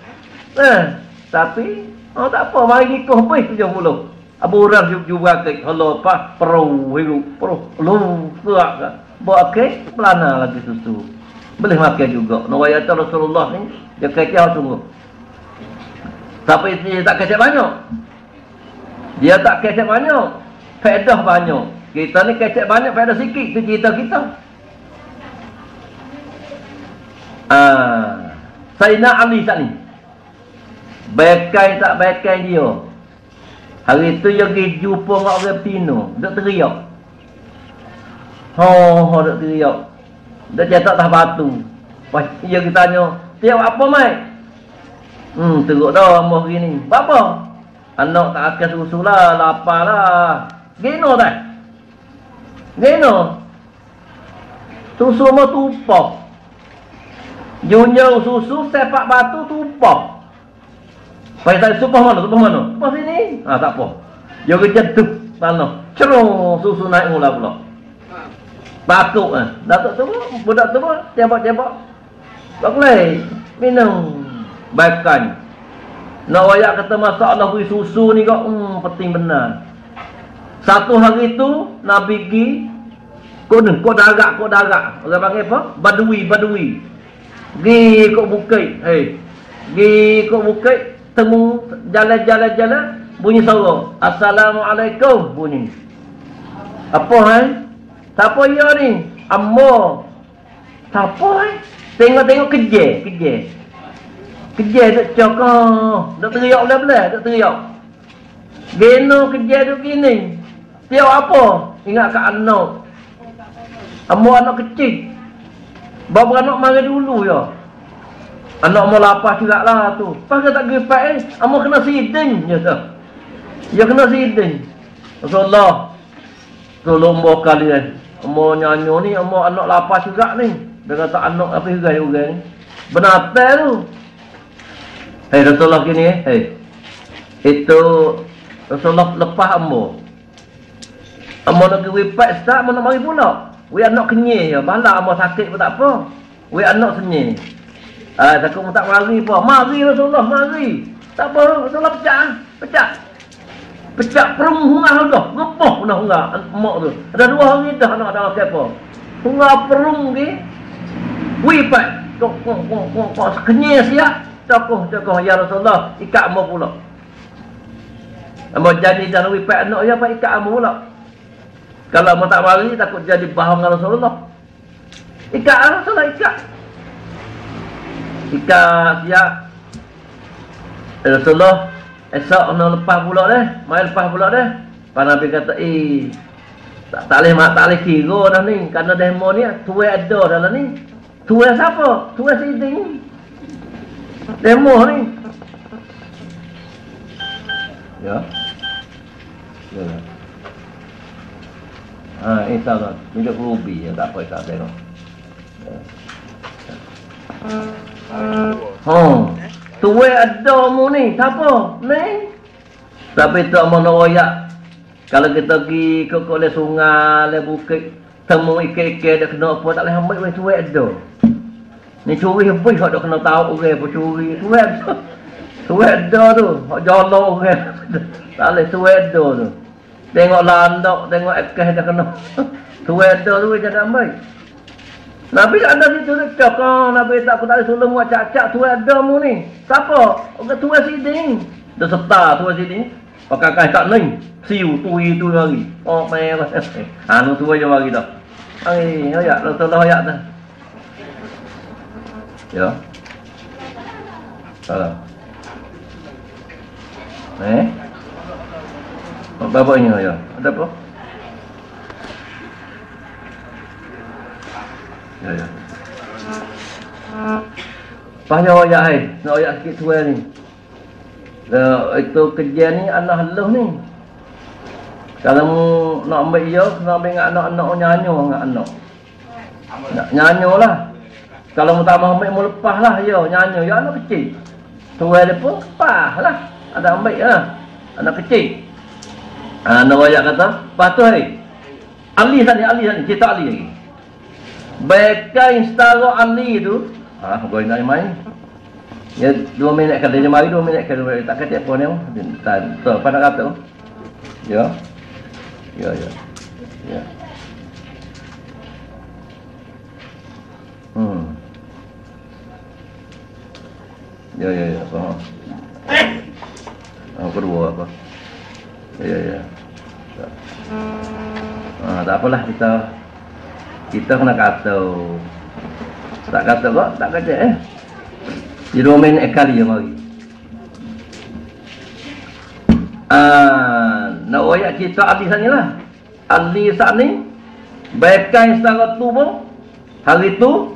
tapi tak apa, mari ikut habis 70. Abu Hurairah juga ke kalau perlu hidup perlu lu kuat buat ke pelana lagi susu Boleh makan juga. Nak kata Rasulullah ni, dia kecil sungguh. Tapi dia tak kecil banyak. Dia tak kecil banyak. Faedah banyak. Kita ni kecil banyak, faedah sikit. Itu cerita kita. Sayyidina Ali tak ni. Baikai tak baikai dia. Hari tu dia pergi jumpa dengan orang Pino. Dia teriak. Dia teriak. Dia cetak atas batu. Lepas dia kita tanya, tiap apa mai? Teruk dah amah gini. Apa? Anak tak akan susu lah, lapar lah. Gino tak? Gino. Susu mau tumpah. Junyau susu, sepak batu tumpah. Pai tak supah mana? Supah mana? Supah sini. Tak apa. Dia kejeduk tanah. Cerung susu naik mula pula. Bakuk Datuk tu, budak tu tembak-tembak. Tak boleh minum. Baikkan. Nak wayak kata masalah beri susu ni kok penting benar. Satu hari tu Nabi pergi kau darat. Orang panggil apa? Badui. Gi kok bukit. Gi kok bukit, temu jalan bunyi suara. Assalamualaikum bunyi. Apa siapa dia ni? Ammo. Siapa Tengok keje. Keje duk cakap. Duk teriak belah-belah, duk teriak. Geno keje duk gini. Tiap apa? Ingat kat anak. Ammo anak kecil. Bawa anak mari dulu ya. Anak mau lapar juga lah tu. Pasal tak gepak ammo kena siding je tu. Ya kena siding. Rasulullah tolong bawa kalian. Ammo nyanyo ni, ammo anak lapar juga ni. Dia kata anak apa hugai-hugai ni. Benatai tu. Rasulullah gini itu Rasulullah lepas ammo. Ammo nak pergi wipat start, ammo nak mari pula. We anak kenyih je. Bala ammo sakit pun tak apa. We anak senyih. Takut tak mari apa. Mari Rasulullah, mari. Tak apa, Rasulullah pecah perung hungah dah. Ngepah pun dah hungah mak tu. Ada 2 hari dah anak dah siapa. Hungah perung ni. Wipat. Kok kenyih siap. Cokoh ya Rasulullah, ikat ammo pula. Ammo jadi dalam wipat anak ya apa ikat ammo pula. Kalau ammo tak mari takut jadi bahan dengan Rasulullah. Ikat Rasulullah ikat siap. Rasulullah esok nak lepas pula dah. Mai lepas pula dah. Pak Nabi kata tak boleh kira dah ni. Kerana demo ni tuai ada dalam ni. Tuai siapa? Tuai siding. Demo ni. Ya. Insya-Allah. Minyak rubi ya, tak apa tak tengok. Tuai ada mu ni, siapa? Ni. Tapi tak mau nak royak. Kalau kita pergi ke oleh sungai, le bukit, temu ikan-ikan dak kena apa tak boleh ambil weh tuai ada. Ni curi habis hak dak kena tahu orang apa curi. Tuai ada tu, hak jolong orang. Tak boleh tuai ada tu. Tengok landak, tengok ekeh dah kena. Tuai ada tu jangan ambil. Nabi ada situ cakap, Nabi tak boleh sulung buat cak-cak tuai ada mu ni. Siapa? Orang tuai siding. Dah serta tuai siding. Pakai kai kat ni. Siu tui tu lagi. Oh memang. Nu tuai je lagi dah. Ayat Rasulullah ayat dah. Ya. Salah. Bapaknya ya. Ada apa? Ya. Pahnya ayat nak ayat sikit tua ni. Itu kerja ni anak haluh ni. Kalau nak ambil dia, nak ambil dengan anak-anak nyanyo dengan anak. Nyanyo lah. Kalau mu tak mau ambil, mu lepas lah ya nyanyo. Ya anak kecil. Tua dia pun lepas lah. Ada ambil lah. Anak kecil. Nak ayat kata, lepas tu Ali tadi, cerita Ali lagi. Baikkan setara Ali tu. Kau nak main. Ya 2 minit kata dia mari 2 minit kata tak kata apa ni. So pada kata. Ya. Ya. Faham. Kedua apa? Ya. Tak apalah kita kena kata. Tak kata kok, tak kata Di domain ekali ya mari. Nak ayat cerita Ali sana lah. Ali saat ni baikkan secara tubuh hari tu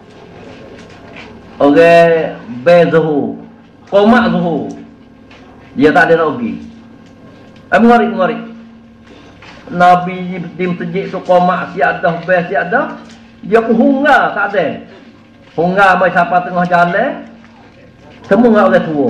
orang bezuhur komak zuhur dia tak ada nak pergi. Mengarik Nabi di masjid tu komak siadah bes siadah dia pun hungga tak ada hungga mai siapa tengah jalan semua orang tua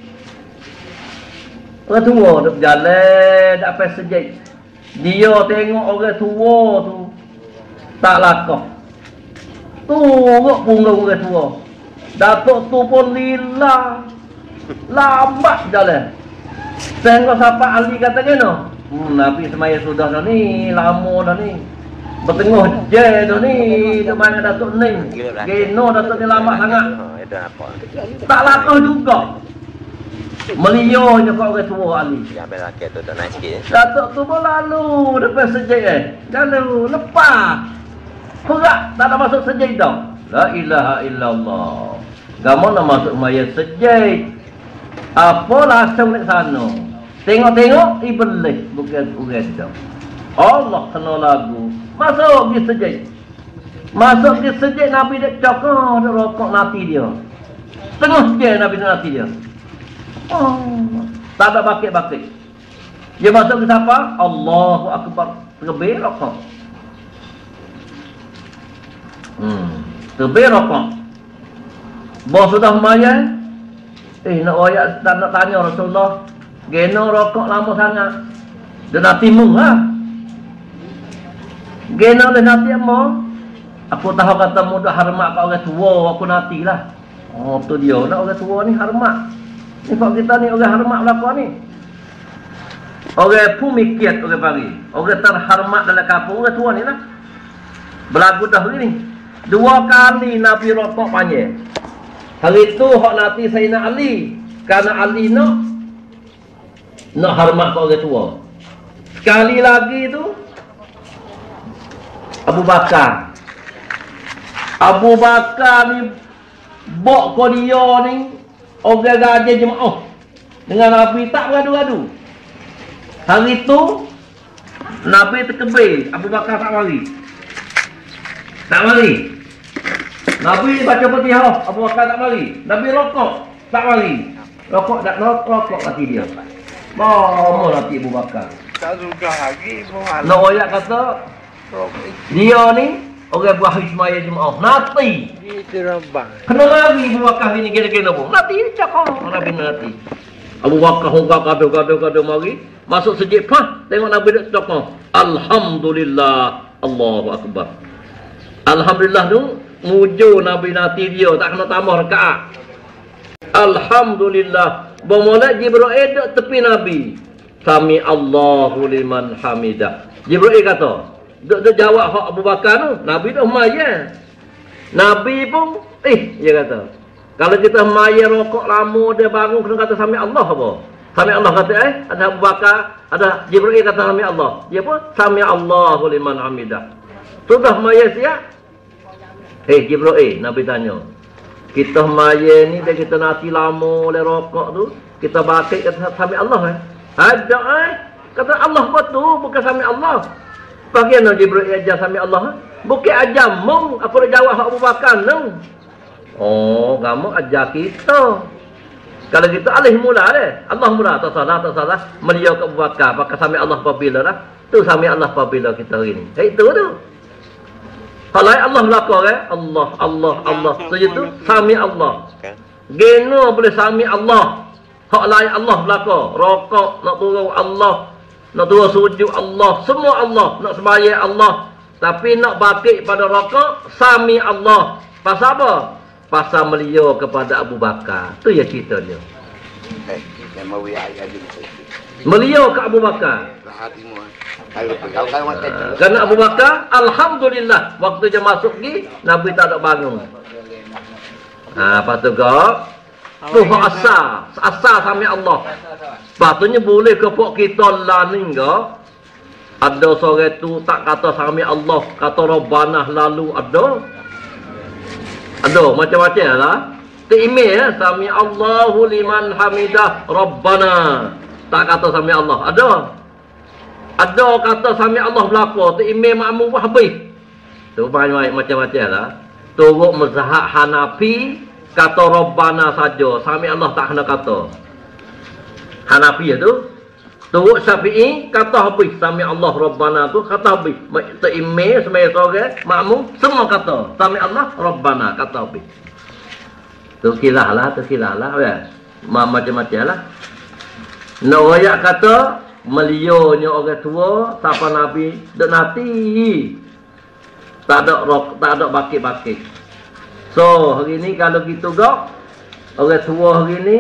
duk jalan tak apa sejid dia tengok orang tua tu tak lakah turut bunga orang tua Datuk tu pun lila lambat jalan tengok siapa Ali kata kena Nabi semaya sudah dah ni lama dah ni bertengah je dah ni dia mana Datuk ni kena Datuk ni lambat sangat tak lakah juga Melio je kau orang tua Ali. Ya ambil laki tu tak naik sikit. Datuk tu pun lalu depan sejid lalu lepas. Perak tak ada masuk sejid dah. La ilaha illallah. Kamu nak masuk maya sejid. Apa langsung di sana. Tengok-tengok iblis bukan orang dah. Allah kena lagu. Masuk di sejid. Masuk di sejid Nabi dak cakap dak rokok nanti dia. Tengah je Nabi nanti dia. Tak ada bakit-bakit. Dia masuk ke siapa? Allahu Akbar. Terlebih rokok. Terlebih rokok. Bos sudah maya. Nak ayat tak nak tanya Rasulullah. Gena rokok lama sangat. Dia nak timung lah. Gena dia nanti apa? Aku tahu kata mudah hormat kat orang tua. Aku nanti lah. Oh tu dia. Nak orang tua ni hormat. Ni kalau kita ni orang hormat belakang ni. Orang pemikiat orang pagi. Orang terhormat dalam kampung orang tua ni lah. Berlagu dah begini. 2 kali Nabi rokok panjang. Hari tu hak nanti Sayyidina Ali. Kerana Ali nak hormat kat orang tua. Sekali lagi tu Abu Bakar. Abu Bakar ni bok ko dia ni orang gaji jemaah dengan Nabi tak beradu-adu. Hari tu Nabi terkebir, Abu Bakar tak mari. Tak mari. Nabi baca Fatihah, Abu Bakar tak mari. Nabi rokok, tak mari. Rokok tak rokok hati dia. Mau hati Abu Bakar. Tak suka lagi bukan. Nak ayat kata dia ni orang buah Ismail jemaah nanti Itu rabang. kena lari Abu Bakar ni kira-kira pun nanti cakap Nabi nanti Abu Bakar hongkak kado mari masuk sejid pah tengok Nabi dak cakap alhamdulillah Allahu Akbar. Alhamdulillah tu muju Nabi nanti dia tak kena tambah rakaat. Alhamdulillah bermula Jibril dak tepi Nabi sami Allahu liman hamidah. Jibril kata dia jawab hak Abu Bakar tu, Nabi dah maya. Nabi pun, dia kata, kalau kita maya rokok lama dia bangun kena kata sami Allah apa? Sami Allah kata ada Abu Bakar, ada Jibril kata sami Allah. Dia pun sami Allahu liman hamidah. Sudah maya siap? Jibril Nabi tanya. Kita maya ni dia kita nasi lama oleh rokok tu, kita bakit kata sami Allah Ada kata Allah betul bukan sami Allah. Bagaimana Jibril ajar sami Allah? Bukan ajar mung. Apa dia jawab Abu Bakar nung? Oh, kamu ajar kita. Kalau kita alih mula deh. Allah mula tak salah. Melia ke Abu Bakar. Pakai sami Allah apabila dah. Tu sami Allah apabila kita hari ni. Itu tu. Kalau Allah belakang Allah. Saja tu sami Allah. Geno boleh sami Allah. Hak lain Allah belakang. Rokok nak turun Allah. Nak turun sujud Allah, semua Allah, nak sembahyang Allah. Tapi nak bakit pada rokok, sami Allah. Pasal apa? Pasal melia kepada Abu Bakar. Tu ya cerita dia. Melia ke Abu Bakar. Kerana Abu Bakar, alhamdulillah, waktu dia masuk ni, Nabi tak ada bangun. Lepas tu kau, Tu asal. Asal sami Allah. Patutnya boleh ke pok kita lah ni enggak? Ada seorang tu tak kata sami Allah, kata Rabbana lalu ada. Ada macam-macam lah. Email ya, sami Allahu liman hamidah Rabbana. Tak kata sami Allah. Ada. Ada kata sami Allah belaka, email makmum pun habis. Tu macam-macam lah. Turut mazhab Hanafi kata Rabbana saja, sami Allah tak kena kata. Hanafi tu. Turut Syafi'i kata habis sami Allah Rabbana tu kata habis. Email semai sore makmum semua kata sami Allah Rabbana kata habis. Tu kilah lah ya. Macam-macam lah. Nak royak kata melionya orang tua siapa Nabi dak nanti. Tak ada bakit-bakit. So hari ni kalau gitu gak orang tua hari ni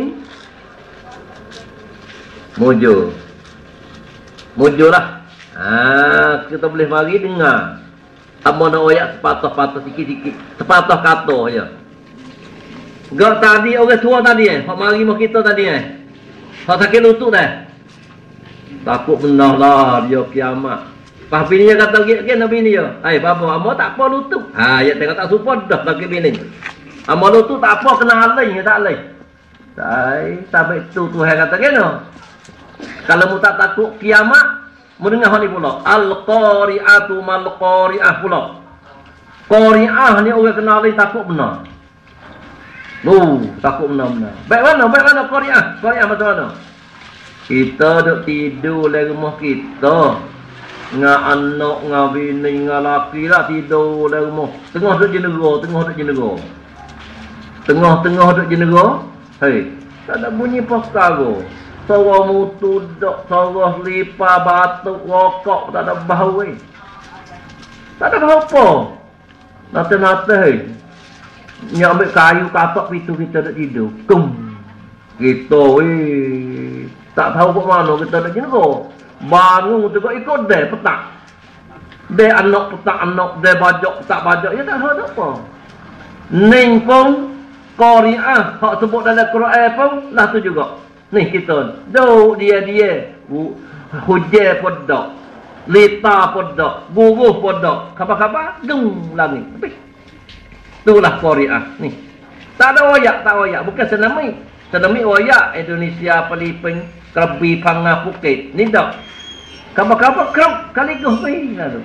Mujur lah. Kita boleh mari dengar. Amo nak oyak sepatah-patah sikit-sikit. Sepatah kata je. Gak tadi orang tua tadi hak mari mak kita tadi hak sakit lutut takut benar lah dia kiamat. Pas bini dia kata ke Nabi ni ya. Hai bapa, amo tak apa lutut. Ya tengok tak support dah bagi bini. Amo lutut tak apa kena alai tak alai. Sampai tu Tuhan kata kena. Kalau mu tak takut kiamat, mu dengar ni pula. Al-qari'atu mal-qari'ah pula. Qari'ah ni orang kenal takut benar. Takut benar-benar. Baik mana qari'ah? Qari'ah macam mana? Kita duk tidur di rumah kita. Dengan anak, dengan bini, dengan laki lah tidur di rumah. Tengah duk jenera. Tengah duk jenera. Hei, tak ada bunyi perkara. Suara mutu dok, suara lipa, batuk, rokok, tak ada bau tak ada bau apa. Nata-nata ni ambil kayu kapak pintu kita duk tidur. Kita tak tahu kat mana kita nak jenera. Bangun tengok ikut dia petak. Dia anak petak anak, dia bajak petak bajak, ya tak tahu apa. Ning pun Qari'ah hak sebut dalam Quran pun lah tu juga. Ni kita do dia hujan pun dak, lita pun dak, buruh pun dak, khabar-khabar dung langit. Itulah Qari'ah ni. Tak ada oyak, bukan senami. Senami oyak Indonesia, Filipin, Krabi, Pangah, Phuket. Ni dak. Khabar-khabar krap kali goh lah tu.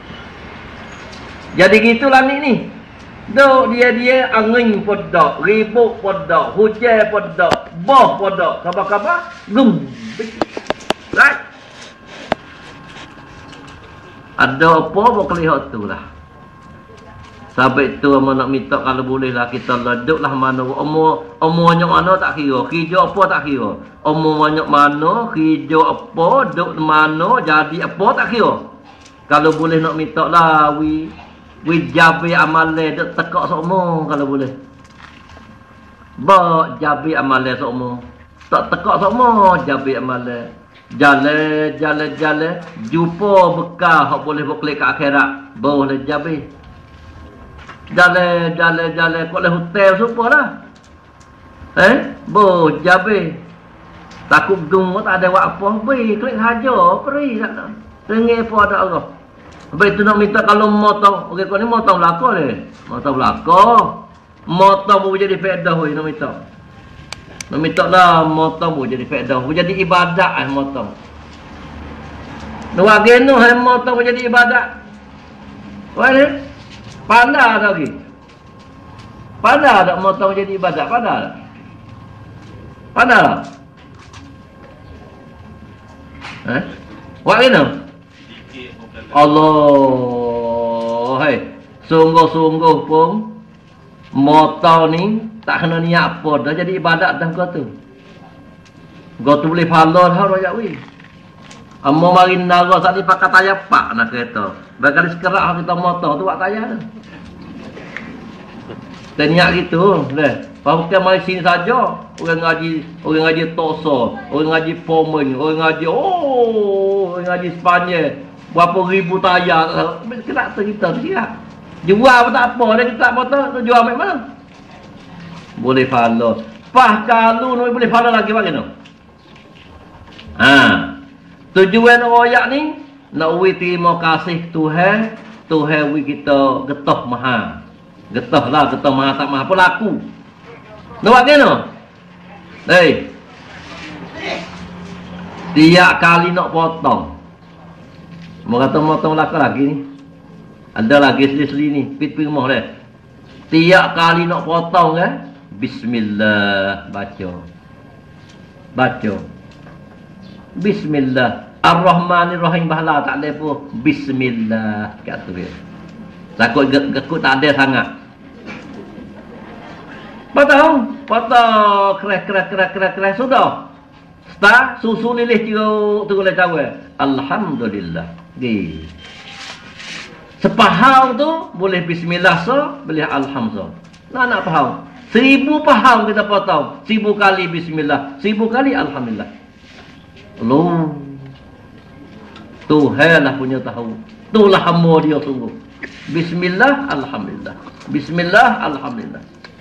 Jadi gitulah ni. Do dia angin pun dak, ribut pun dak, hujan pun dak, boh pun dak, khabar-khabar gum. Right? Ada apa buat lihat tu lah. Sampai tu amak nak minta kalau boleh lah kita leduklah mana umurnya mana tak kira, hijau apa tak kira. Umurnya mana, hijau apa, duk mana, jadi apa tak kira. Kalau boleh nak minta lah jabi amale duk tekak sokmo kalau boleh. Ba jabi amale sokmo. Tak tekak sokmo jabi amale. Jale jumpa bekal hak boleh berkelik ke akhirat. Boleh jabi. Jale kau le hotel supalah. Jabi. Takut gung tak ada buat apa. Klik saja, peri tak ada. Tengah apa ada Allah. Habis tu nak minta kalau motong, okey kau ni motong belaka ni. Motong belaka. Motong boleh jadi faedah oi nak minta. Nak minta lah motong boleh jadi faedah. Boleh jadi ibadat motong. Dua geno motong boleh jadi ibadat. Wah ni. Pandai tak lagi? Pandai tak motong jadi ibadat? Pandai tak? Pandai tak? Wah geno? Allah, sungguh-sungguh pun motong ni tak kena niat apa dah jadi ibadat dah kau tu. Kau tu boleh pahala dah royak weh. Amo mari nara sat ni pakai tayar pak nak kereta. Bakal sekerak kita motong tu buat tayar dah. Dan niat gitu, leh. Bukan mari sini saja. Orang ngaji Tosa, orang ngaji Pomen, orang ngaji Sepanyol. Berapa ribu tayar kena cerita dia. Jual pun tak apa, dia tak motor, tu jual mek mana? Boleh follow. Pah kalau ni boleh pada lagi bagaimana? Tujuan royak ni nak wi terima kasih Tuhan, Tuhan wi kita getah maha. Getah lah, getah maha tak maha pelaku. Nak buat kena? Tiap kali nak potong. Mau kata potong laka lagi ni. Ada lagi seli-seli ni, pit-pit rumah dia. Tiap kali nak potong kan? Bismillah baca. Baca. Bismillah. Ar-Rahmanir-Rahim bahala tak ada pun. Bismillah kat tu dia. Takut gekut tak ada sangat. Potong kerek sudah. Start susu lilih tu boleh tahu. Alhamdulillah. Di. Sepahau tu boleh bismillah so, boleh alhamdulillah. Nak faham. 1000 faham kita potong. 1000 kali bismillah, 1000 kali alhamdulillah. Allah. Tuhan lah punya tahu. Itulah hamba dia sungguh. Bismillah alhamdulillah. Bismillah alhamdulillah.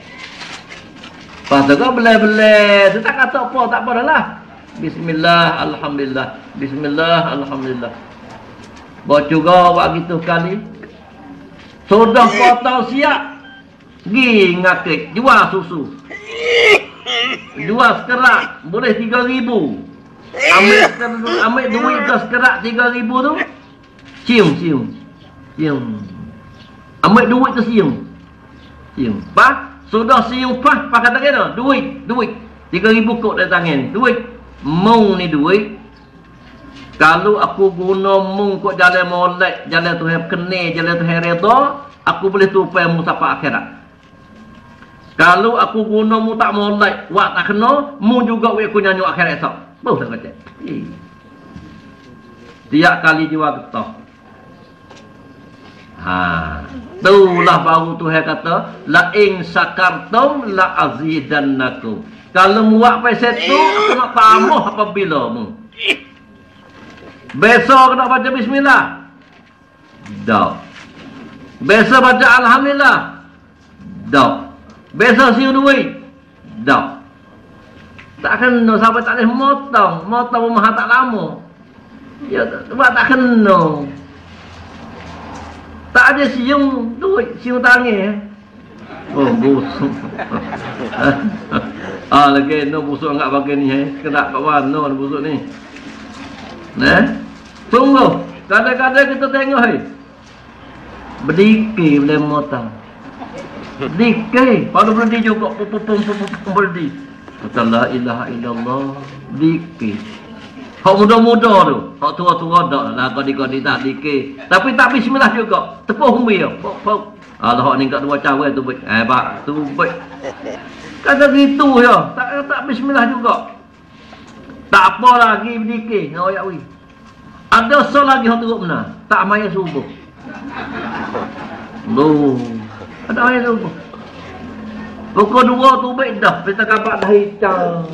Pasal kau belai-belai, tu tak kata apa, tak apa dah lah. Bismillah alhamdulillah. Bismillah alhamdulillah. Buat juga buat gitu kali. Sudah potong siap. Gi ngakik, jual susu. Jual sekerak, boleh 3,000. Ambil duit ke sekerak 3,000 tu. Cium. Ambil duit tu cium. Pak, sudah cium pak kata kena, duit. 3,000 kok dari tangan, duit. Mung ni duit. Kalau aku guna mung kok jalan molek, jalan Tuhan kene, jalan Tuhan redha, aku boleh tupai mu sampai akhirat. Kalau aku guna mu tak molek, wak tak kena, mu juga aku nyanyi akhirat esok. Bau tak kata. Tiap kali jiwa getah. Itulah baru Tuhan kata, la in syakartum la azidannakum. Kalau muak peset tu, aku nak tambah apabila mu. Besok nak baca bismillah. Tak. Besok baca alhamdulillah. Tak. Besok siu duit. Tak. Tak kena sampai tak boleh motong. Motong mahal tak lama. Ya, sebab tak kena. Tak ada siung duit, siung tangan. Oh, busuk. Lagi no busuk enggak bagian ni. Kena kat mana busuk ni. Tunggu. Kadang-kadang kita tengok berdikir boleh motong. Berdikir. Pada berhenti juga. Berhenti. Kata la ilaha illallah. Berdikir. Hak muda-muda tu. Hak tua-tua tak lah. Kodi-kodi tak dikir. Tapi tak bismillah juga. Tepuh humbi. Allah hak ni kat dua cawe tu. Pak. Tu baik. Kata gitu ya. Tak bismillah juga. Tak apa lagi berdikir. Nak wi. Ada sol lagi yang turut benar. Tak maya subuh. Loh. Ada maya subuh. Pukul 2 tu baik dah. Kita kapak dah hitam.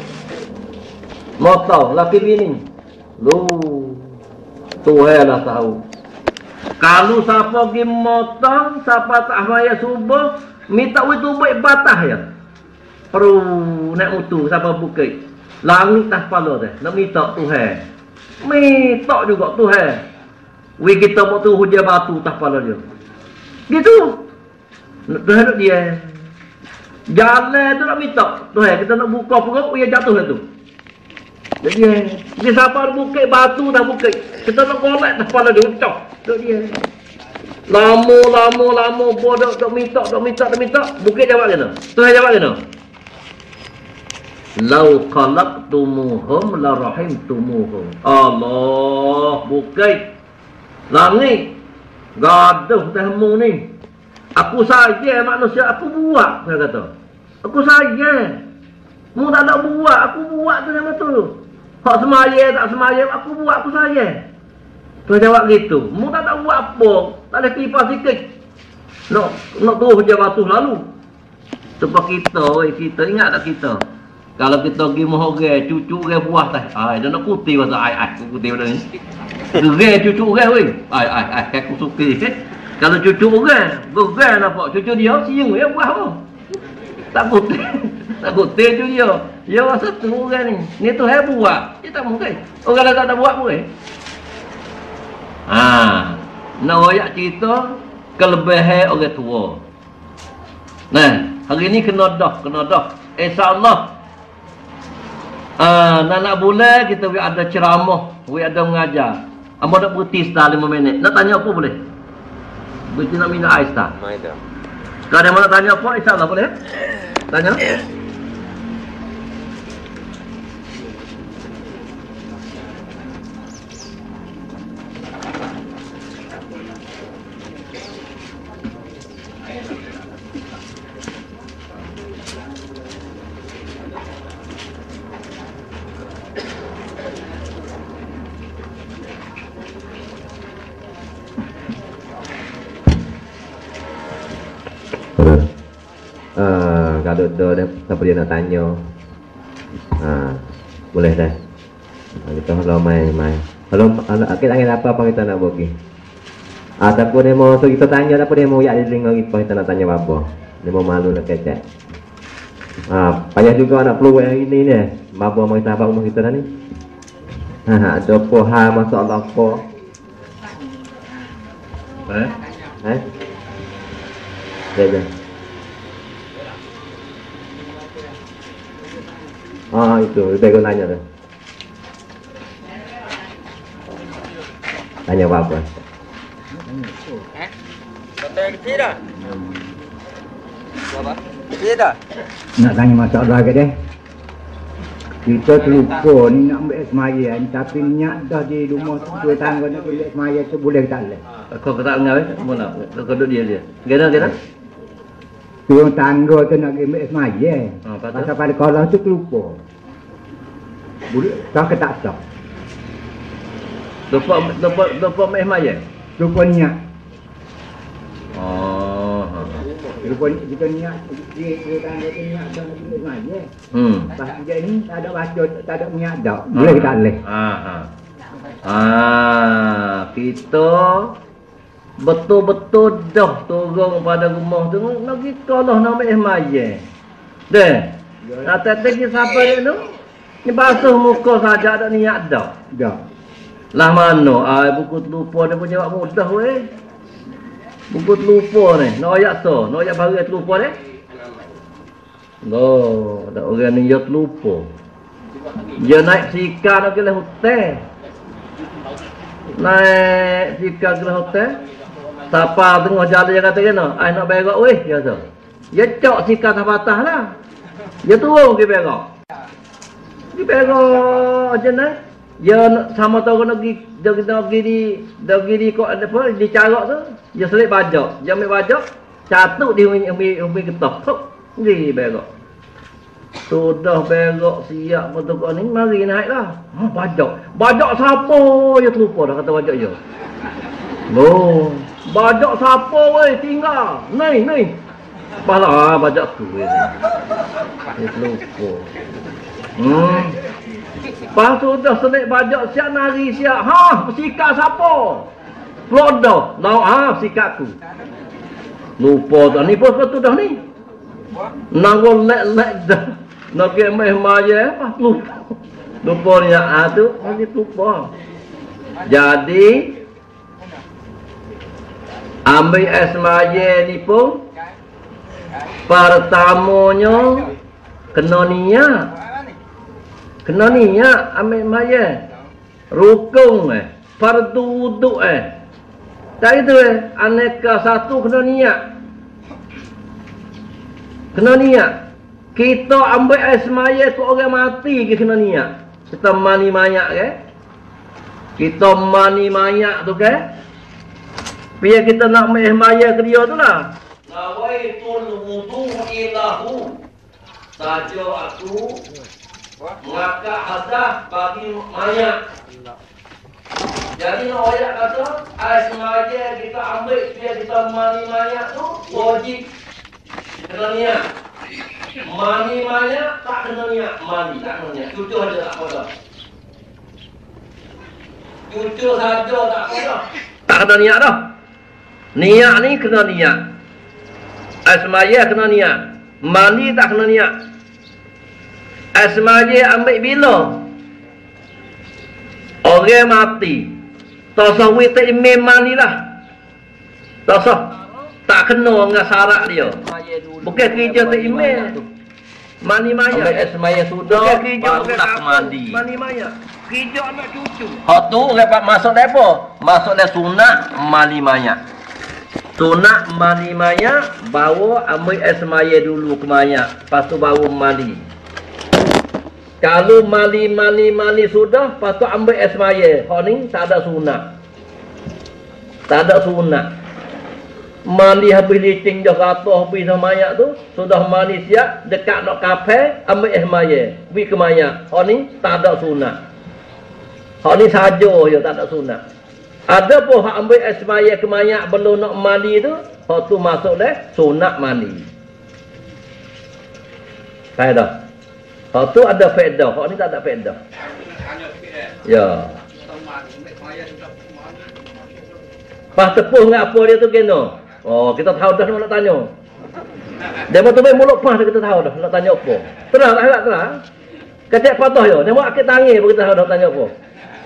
Motong. Laki bini. Loh. Tuhan lah tahu. Kalau siapa pergi motong. Siapa tak maya subuh. Minta wih tu baik batah ya. Perlu naik mutu. Siapa bukit. Langit tak kepala tu. Nak minta Tuhan. Minta juga Tuhan. Wih kita mau tu hujan batu tak kepala dia. Gitu. Tuhan nak dia. Jalan tu nak minta. Tuhan kita nak buka perut. Wih jatuh lah tu. Jadi dia siapa bukit batu dah bukit. Kita nak golek tak kepala dia. Ucap. Dia. Lama. Bodoh tak minta. Bukit jawab kena. Tuhan jawab kena. Lau khalaqtumuhum la rahimtumuhum. Allah bukit langit gaduh tahmu ni. Aku saja manusia aku buat, saya kata. Aku saja. Mu tak nak buat, aku buat tu nama tu. Hak semaya tak semaya aku buat aku saja. Tu jawab gitu. Mu tak buat apa? Tak ada kipas sikit. Nak tu hujan batu lalu. Sebab kita ingat tak kita? Kalau kita pergi mohon cucu buah teh. Dia nak putih pasal ai putih pada ni. Cucu weh. Ai aku suka. Kalau cucu nampak cucu dia siung buah apa? Tak putih. Tak kutip tu dia. Dia rasa tu orang ni. Ni tu saya buat. Dia tak mungkin. Orang lain tak ada buat pun. Nak royak cerita kelebihan orang tua. Nah, hari ni kena dah. InsyaAllah. Nak bulan kita ada ceramah. Ada mengajar. Amba nak berhenti setelah 5 minit. Nak tanya apa boleh? Berhenti nak minum ais tak? Mai dah. Kalau ada nak tanya apa, insyaAllah boleh? Tanya? Kalau dah siapa dia nak tanya, boleh dah. Kita kalau main. Kalau kita apa kita nak bagi. Ataupun dia mau so kita tanya apa dia mau ya di dengar kita nak tanya apa. Dia mau malu nak kecek. Payah juga nak peluang yang ini ni. Bapa mau kita apa rumah kita dah ni. Ada poha masya-Allah apa. Dah. Itu kau tanya tu. Tanya apa? Nak tanya masalah ke dia? Kita terlupa ni nak ambil semaya ni, tapi minyak dah di rumah tu tangga nak ambil semaya tu boleh tak boleh? Kau tak dengar mana? Kau duduk dia. Gana. Turun tangga tu nak ambil semaya. Pasal pada kolam tu terlupa. Boleh tak ke tak stop? Lupa ambil semaya? Lupa niat. Lupa kita niat di tangga tu niat dah nak ambil semaya. Pas dia ni tak ada baca, tak ada niat dah. Boleh tak boleh? Kita betul-betul dah turun pada rumah tu nak pergi sekolah nak ambil semaya. Deh. Nak tadi siapa dia tu? Ni basuh muka saja ada niat dah. Dah. Lah mana? Buku terlupa dia punya buat mudah weh. Buku terlupa ni. Nak ayat so. Nak ayat baru terlupa ni. Loh, ada orang ni dia terlupa. Dia naik sikar nak ke hotel. Naik sikar ke hotel. Siapa tengah jalan dia kata kena, ai nak berak weh, dia kata. Dia cok sikar atas batas lah. Dia turun ke berak. Di berak je naik. Dia sama tahu nak pergi di kok apa di carak tu. Dia selip bajak. Dia ambil bajak, catuk dia ambil getah. Di berak. Sudah berak siap betul kau ni, mari naiklah. Bajak siapa? Dia terlupa dah kata bajak dia. Loh, bajak siapa weh tinggal? Ni. Pala bajak tu weh. Dia terlupa. Pas sudah selik bajak siap nari siap. Bersikat siapa? Kelodah. Bersikat tu. Lupa dah ni pun betul dah ni. Nangol lek dah. Nak ke meh maya apa lupa. Lupa ni tu masih lupa. Jadi ambil es maya ni pun pertamanya kena niat ambil maya. Rukun fardu wuduk tak itu aneka satu kena niat. Kita ambil air semaya tu orang mati ke kena niat. Kita mani mayat ke? Kita mani mayat tu ke? Biar kita nak ambil air semaya ke dia tu lah. Nawaitul wudu'i lahu. Saja aku mengangkat hadas bagi mayat. Jadi nak ayat kata air semaya kita ambil biar kita mani mayat tu wajib kena niat. Mani mayat tak kena niat. Mani tak kena niat. Cucu aja tak apa dah. Cucu saja tak apa dah. Tak kena niat dah. Niat ni kena niat. Air semaya kena niat. Mani tak kena niat. Asmaya ambil bila? Orang mati. Tasawuf tak imam manilah. Tasawuf tak kena dengan syarat dia. Bukan kerja tak imam. Mani maya. Ambil asmaya sudah. Baru tak mandi. Mani maya. Kerja anak cucu. Hak tu lepas masuk depa. Masuk le sunat mani maya. Sunat mani maya bawa ambil asmaya dulu ke maya. Lepas tu baru mandi. Kalau mani sudah, lepas tu ambil asmaya. Hak ni tak ada sunat. Tak ada sunat. Mandi habis licin dah rata habis dah mayat tu, sudah mandi siap, dekat nak kafe, ambil asmaya. Pergi ke mayat. Hak ni tak ada sunat. Hak ni saja je tak ada sunat. Ada pun hak ambil asmaya ke mayat belum nak mandi tu, hak tu masuk dah sunat mandi. Faedah. Hak tu ada faedah, hak ni tak ada faedah. Ya. Pas tepuh dengan apa dia tu kena. Oh, kita tahu dah nak tanya. Dia mau tu main mulut pas kita tahu dah nak tanya apa. Terang tak terang. Kecek patah je. Dia mau akik tangi pun kita tahu dah tanya apa.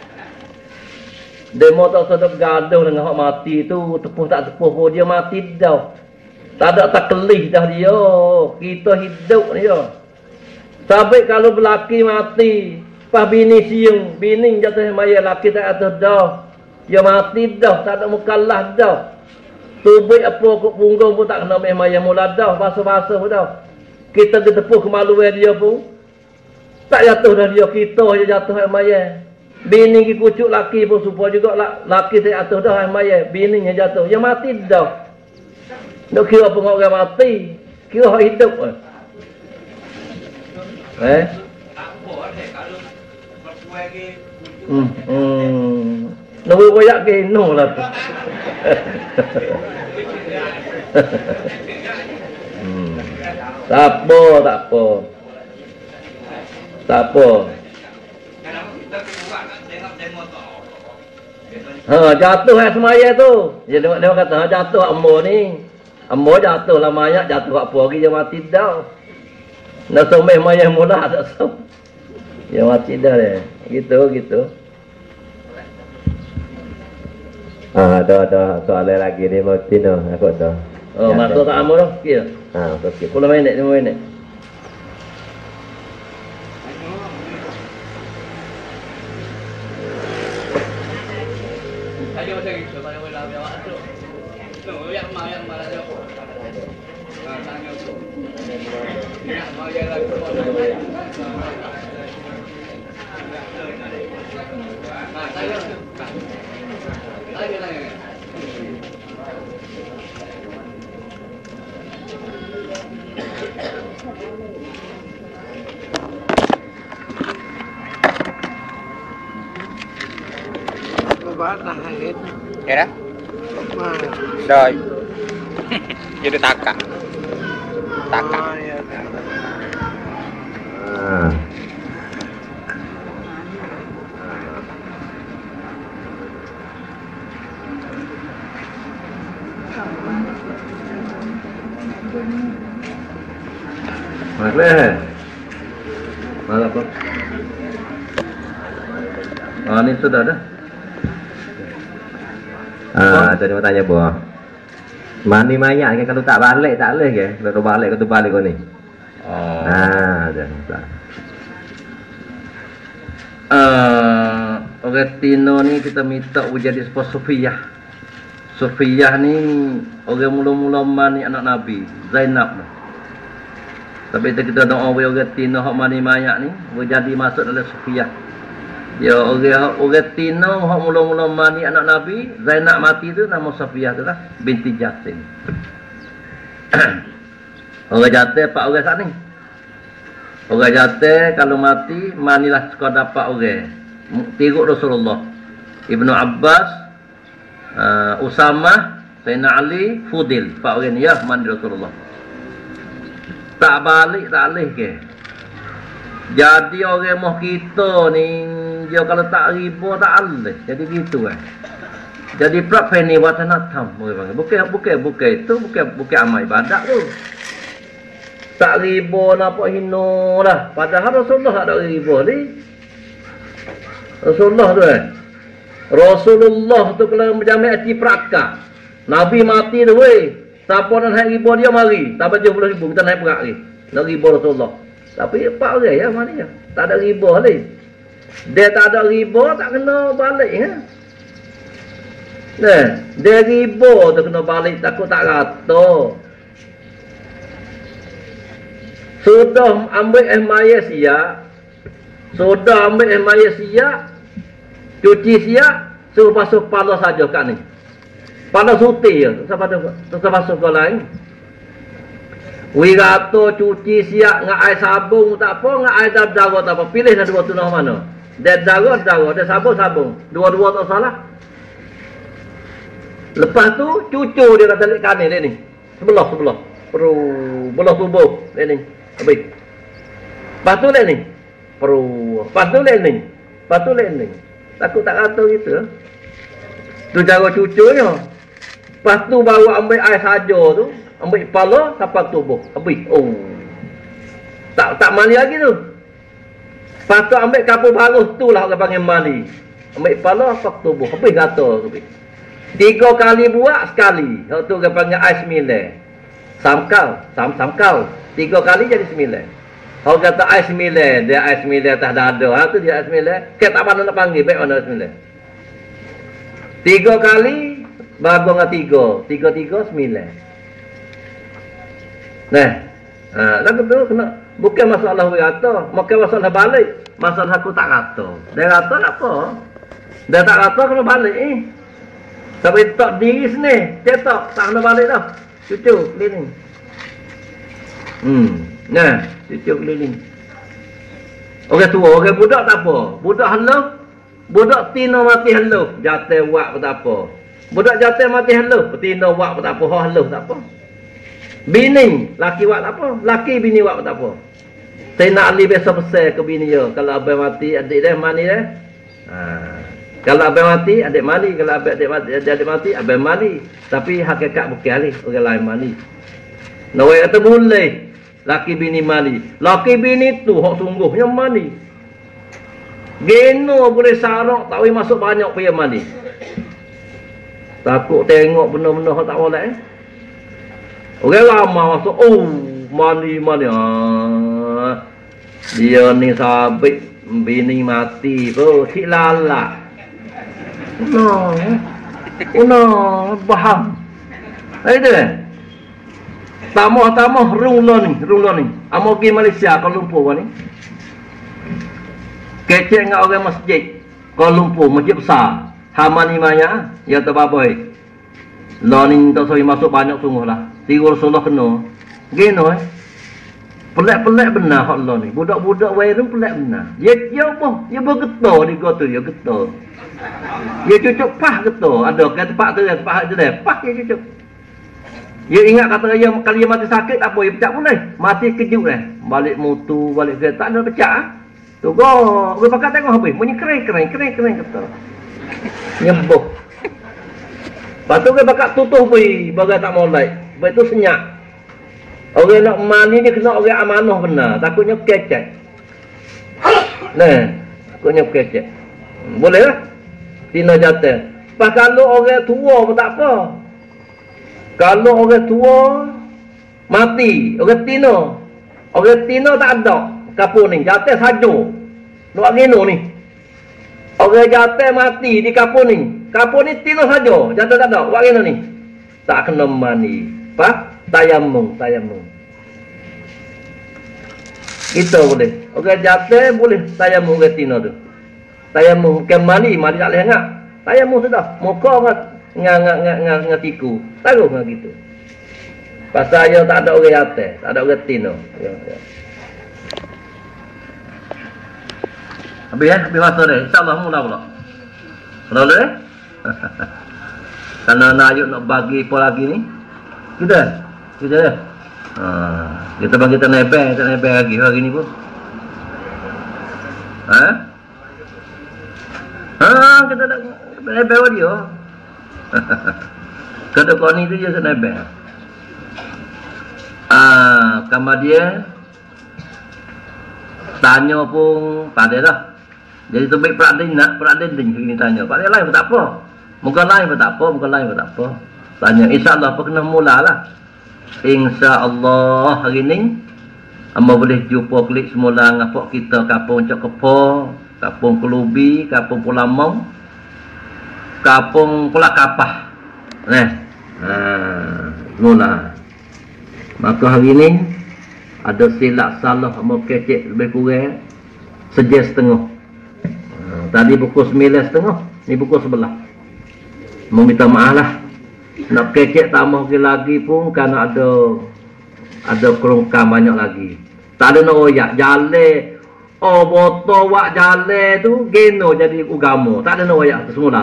Dia mau tak sedap gaduh dengan hak mati tu, tepuh tak tepuh pun dia mati dah. Tak ada taklih dah dia. Kita hidup dia. Sampai kalau belaki mati, pas bini siung, bini jatuh maya laki tak atas dah. Dia mati dah, tak ada mukallaf dah. Tubuh apa kok punggung pun tak kena maya mula dah, basuh-basuh dah. Kita ketepuh kemaluan dia pun tak jatuh dah dia, kita je jatuh maya. Bini ki kucuk laki pun supaya juga laki tak jatuh dah maya, bini yang jatuh. Dia mati dah. Nak kira apa orang mati, kira hidup. Nak koyak kena lah tu. Tak apa, tak apa. Tak apa. Jatuh semaya tu. Dia kata jatuh ambo ni. Ambo jatuh lah mayat, jatuh apa lagi dia mati dah. Nak someh mayat mula tak som. Dia mati dah dia. Gitu. Ada soalan lagi ni mau tino aku tu. Oh, masuk tak amu dah? Okey. Okey. 10 minit, 5 minit. Ya dah? Dah. Jadi takak. Mana apa? Ini sudah dah. Tadi mau tanya buah. Mani mayat kan kalau tak balik tak boleh ke? Kalau balik kau tu balik kau ni. Dah. Orang Tino ni kita minta jadi sebuah Sufiyah. Sufiyah ni orang mula-mula mani anak Nabi Zainab. Tapi kita doa orang Tino hak mani mayat ni jadi masuk dalam Sufiyah. Ya orang Tino hak mula-mula mani anak Nabi Zainab mati tu nama Sufiyah tu lah binti Jasim. Orang jatuh pak orang sat ni. Orang jatuh kalau mati manilah sekadar dapat orang. Tiruk Rasulullah. Ibnu Abbas, Usamah, Sayyidina Ali, Fudil. Pak orang ni ya mandi Rasulullah. Tak balik tak boleh ke. Jadi orang moh kita ni dia kalau tak riba tak boleh. Jadi gitu kan. Jadi prakfeni watanat tham orang panggil. Bukan itu bukan amal ibadat tu. Tak riba nampak hina lah. Padahal Rasulullah tak ada riba ni. Rasulullah tu Rasulullah tu kalau menjamin hati perakak. Nabi mati tu siapa nak naik riba dia mari. Tak baca 10,000 kita naik perak ni. Nak riba Rasulullah. Tapi pak orang ya mana ya. Tak ada riba ni. Dia tak ada riba tak kena balik ya. Nah, dia riba tu kena balik takut tak rata. Sudah ambil maya siap. Sudah ambil maya siap. Cuci siap. Suruh basuh kepala saja kat ni. Kepala suti je. Terus basuh kepala lain. Wirato cuci siap. Dengan air sabung tak apa. Dengan air darah tak apa. Pilih dah dua tu nak mana. Dia darah. Dia sabung. Dua-dua tak salah. Lepas tu cucu dia kata lihat kanin dia ni. Sebelah. Belah tubuh dia ni. Habis. Lepas tu lain ni. Lepas tu lain ni. Takut tak kata gitu. Tu cara cucunya. Lepas tu baru ambil air saja tu. Ambil kepala sampai tubuh. Habis. Oh. Tak mandi lagi tu. Lepas tu ambil kapur bagus tu lah orang panggil mandi. Ambil kepala sampai tubuh. Habis kata. 3 kali buat sekali. Waktu orang panggil air sembilan. Samkau. 3 kali jadi 9. Kalau kata air 9, dia air 9 atas dada. Ha tu dia air 9. Kita tak mana nak panggil, baik mana 9. 3 kali bagus dengan 3. 3 9. Nah. Lagu tu kena bukan masalah kata, bukan masalah balik. Masalah aku tak kata. Dia kata tak apa. Dia tak kata kena balik Sampai tak diri sini. Dia tak kena balik dah. Cucu keliling. Nah, cucu keliling. Orang tua, orang budak tak apa. Budak halau, budak tino mati halau, jatuh wak pun tak apa. Budak jatuh mati halau, tino wak pun tak apa, halau tak apa. Bini, laki wak tak apa, laki bini wak pun tak apa. Saya nak Ali besar-besar ke bini dia. Kalau abang mati, adik dia mani dia. Kalau abang mati, adik mani. Kalau adik mati, abang mani. Tapi hakikat bukan Ali, orang lain mani. Nawai kata boleh. Laki bini mani. Laki bini tu hak sungguhnya mani. Geno boleh sarok tak boleh masuk banyak payah mani. Takut tengok benda-benda hak tak boleh. Orang lama masuk. Oh, mani. Dia ni sabit bini mati. Oh, si lala. No, faham. Itu Tamah runglo ni. Amo pergi Malaysia, Kuala Lumpur ni. Kecek dengan orang masjid Kuala Lumpur, masjid besar. Hamani maya, ya terbabai. Lo ni tak boleh masuk banyak sungguh lah. Tiga Rasulullah kena. Gino Pelik-pelik benar hak lo ni. Budak-budak wairun pelik benar. Dia apa? Dia bergetar di kota dia getar. Dia cucuk pah getar. Ada kata tempat tu tempat je dah. Pah dia cucuk. Dia ingat kata dia kali dia mati sakit apa dia pecah pun dah. Mati kejut dah. Balik motor, balik kereta tak ada pecah. Tu go, orang pakat tengok habis. Bunyi kering kata. Nyembuh. Lepas tu orang pakat tutup pergi bagai tak molek. Lepas tu senyap. Orang nak mani ni kena orang amanah benar. Takutnya kecek. Nah, takutnya kecek. Boleh lah. Tina jatuh. Lepas kalau orang tua pun tak apa. Kalau orang tua mati, orang tino tak ada kapur ni, jatuh saja. Luak gino ni. Orang jatuh mati di kapur ni tino saja, jatuh tak ada, luak gino ni. Tak kena mani. Apa? Tayamum. Itu boleh. Orang jatuh boleh tayamum orang tino tu. Tayamum bukan mani tak boleh ingat. Tayamum sudah. Muka dengan tiku. Taruh dengan gitu. Pasal dia tak ada orang jatuh, tak ada orang tino. Ya. Habis masa dah. InsyaAllah mula pula. Boleh? Karena nak bagi apa lagi ni? Kita dah. Kita bagi tak nebeng lagi hari ni pun. Kita tak nebeng dia. Kata kau ni tu je senebel. kemudian tanya pun pada dah. Jadi tebik peradin ini tanya. Pak dia lain pun tak apa. Muka lain pun tak apa. Tanya insya-Allah apa kena mulalah. Insya-Allah hari ni amba boleh jumpa klik semula ngapok kita kapung Cok Kepo, kapung Kelubi, kapung Pulamong, kapung Pula Kapah. Mula. Maka hari ni ada silap salah mau kecek lebih kurang sejam setengah. Tadi pukul 9.30, ni pukul 11. Mau minta maaf lah. Nak kecek tambah lagi pun kerana ada kelongkang banyak lagi. Tak ada nak oyak jalan. Oh botol wak jalan tu geno jadi agama. Tak ada nak oyak semula.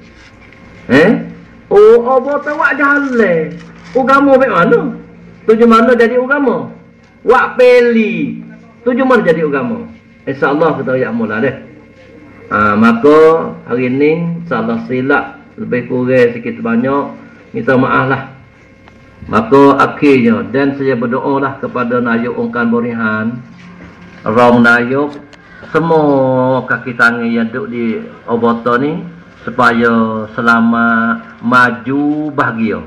Oh botol wak jalan. Agama baik mana? Tuju mana jadi agama? Wak peli. Tuju mana jadi agama? InsyaAllah kita oyak mula deh. Maka hari ni salah silap lebih kurang sikit banyak minta maaf lah. Maka akhirnya dan saya berdoa lah kepada Nayuk Ongkan Borihan, Rong Nayuk, semua kaki tangan yang duduk di Oboto ni supaya selamat, maju, bahagia.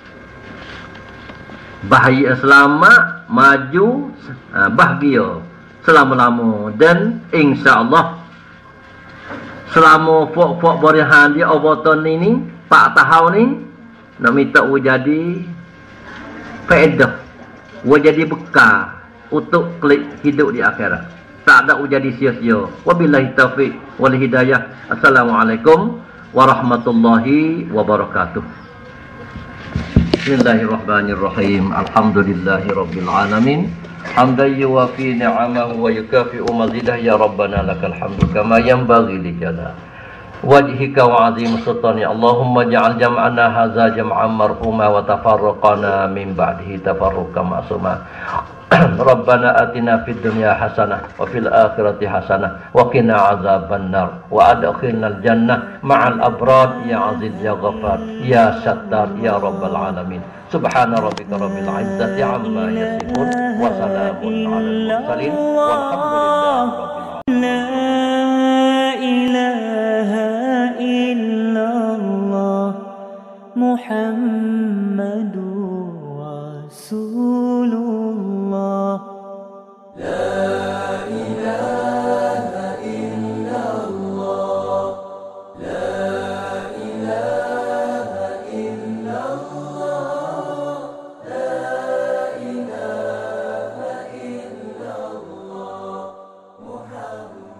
Selamat, maju, bahagia selama-lama. Dan insya-Allah selama fok Borihan di Oboto ni 4 tahun ni nak minta jadi faedah, jadi bekal untuk klik hidup di akhirat. Tak ada jadi sia-sia. Wabillahi taufiq wal hidayah. Assalamualaikum warahmatullahi wabarakatuh. Bismillahirrahmanirrahim. Alhamdulillahirabbil alamin. Hamdan yuwafi ni'amahu wa yukafi'u mazidah ya rabbana lakal hamdu kama yanbaghi li jalal wajhika wa 'azim sultani. Allahumma ja'al jam'ana hadza jam'an marhuma wa tafarraqana min ba'dihi tafarruqan ma'suma. Rabbana atina fid dunya hasanah wa fil akhirati hasanah wa qina 'adzabannar wa adkhilnal jannah ma'al abrar ya 'aziz ya ghaffar ya sattar ya rabbal alamin. Subhana rabbika rabbil izzati 'amma yasifun wa salamun 'alal mursalin walhamdulillahi rabbil alamin. Muhammadur Rasulullah. La ilaha illallah. La ilaha illallah. La ilaha illallah. Muhammad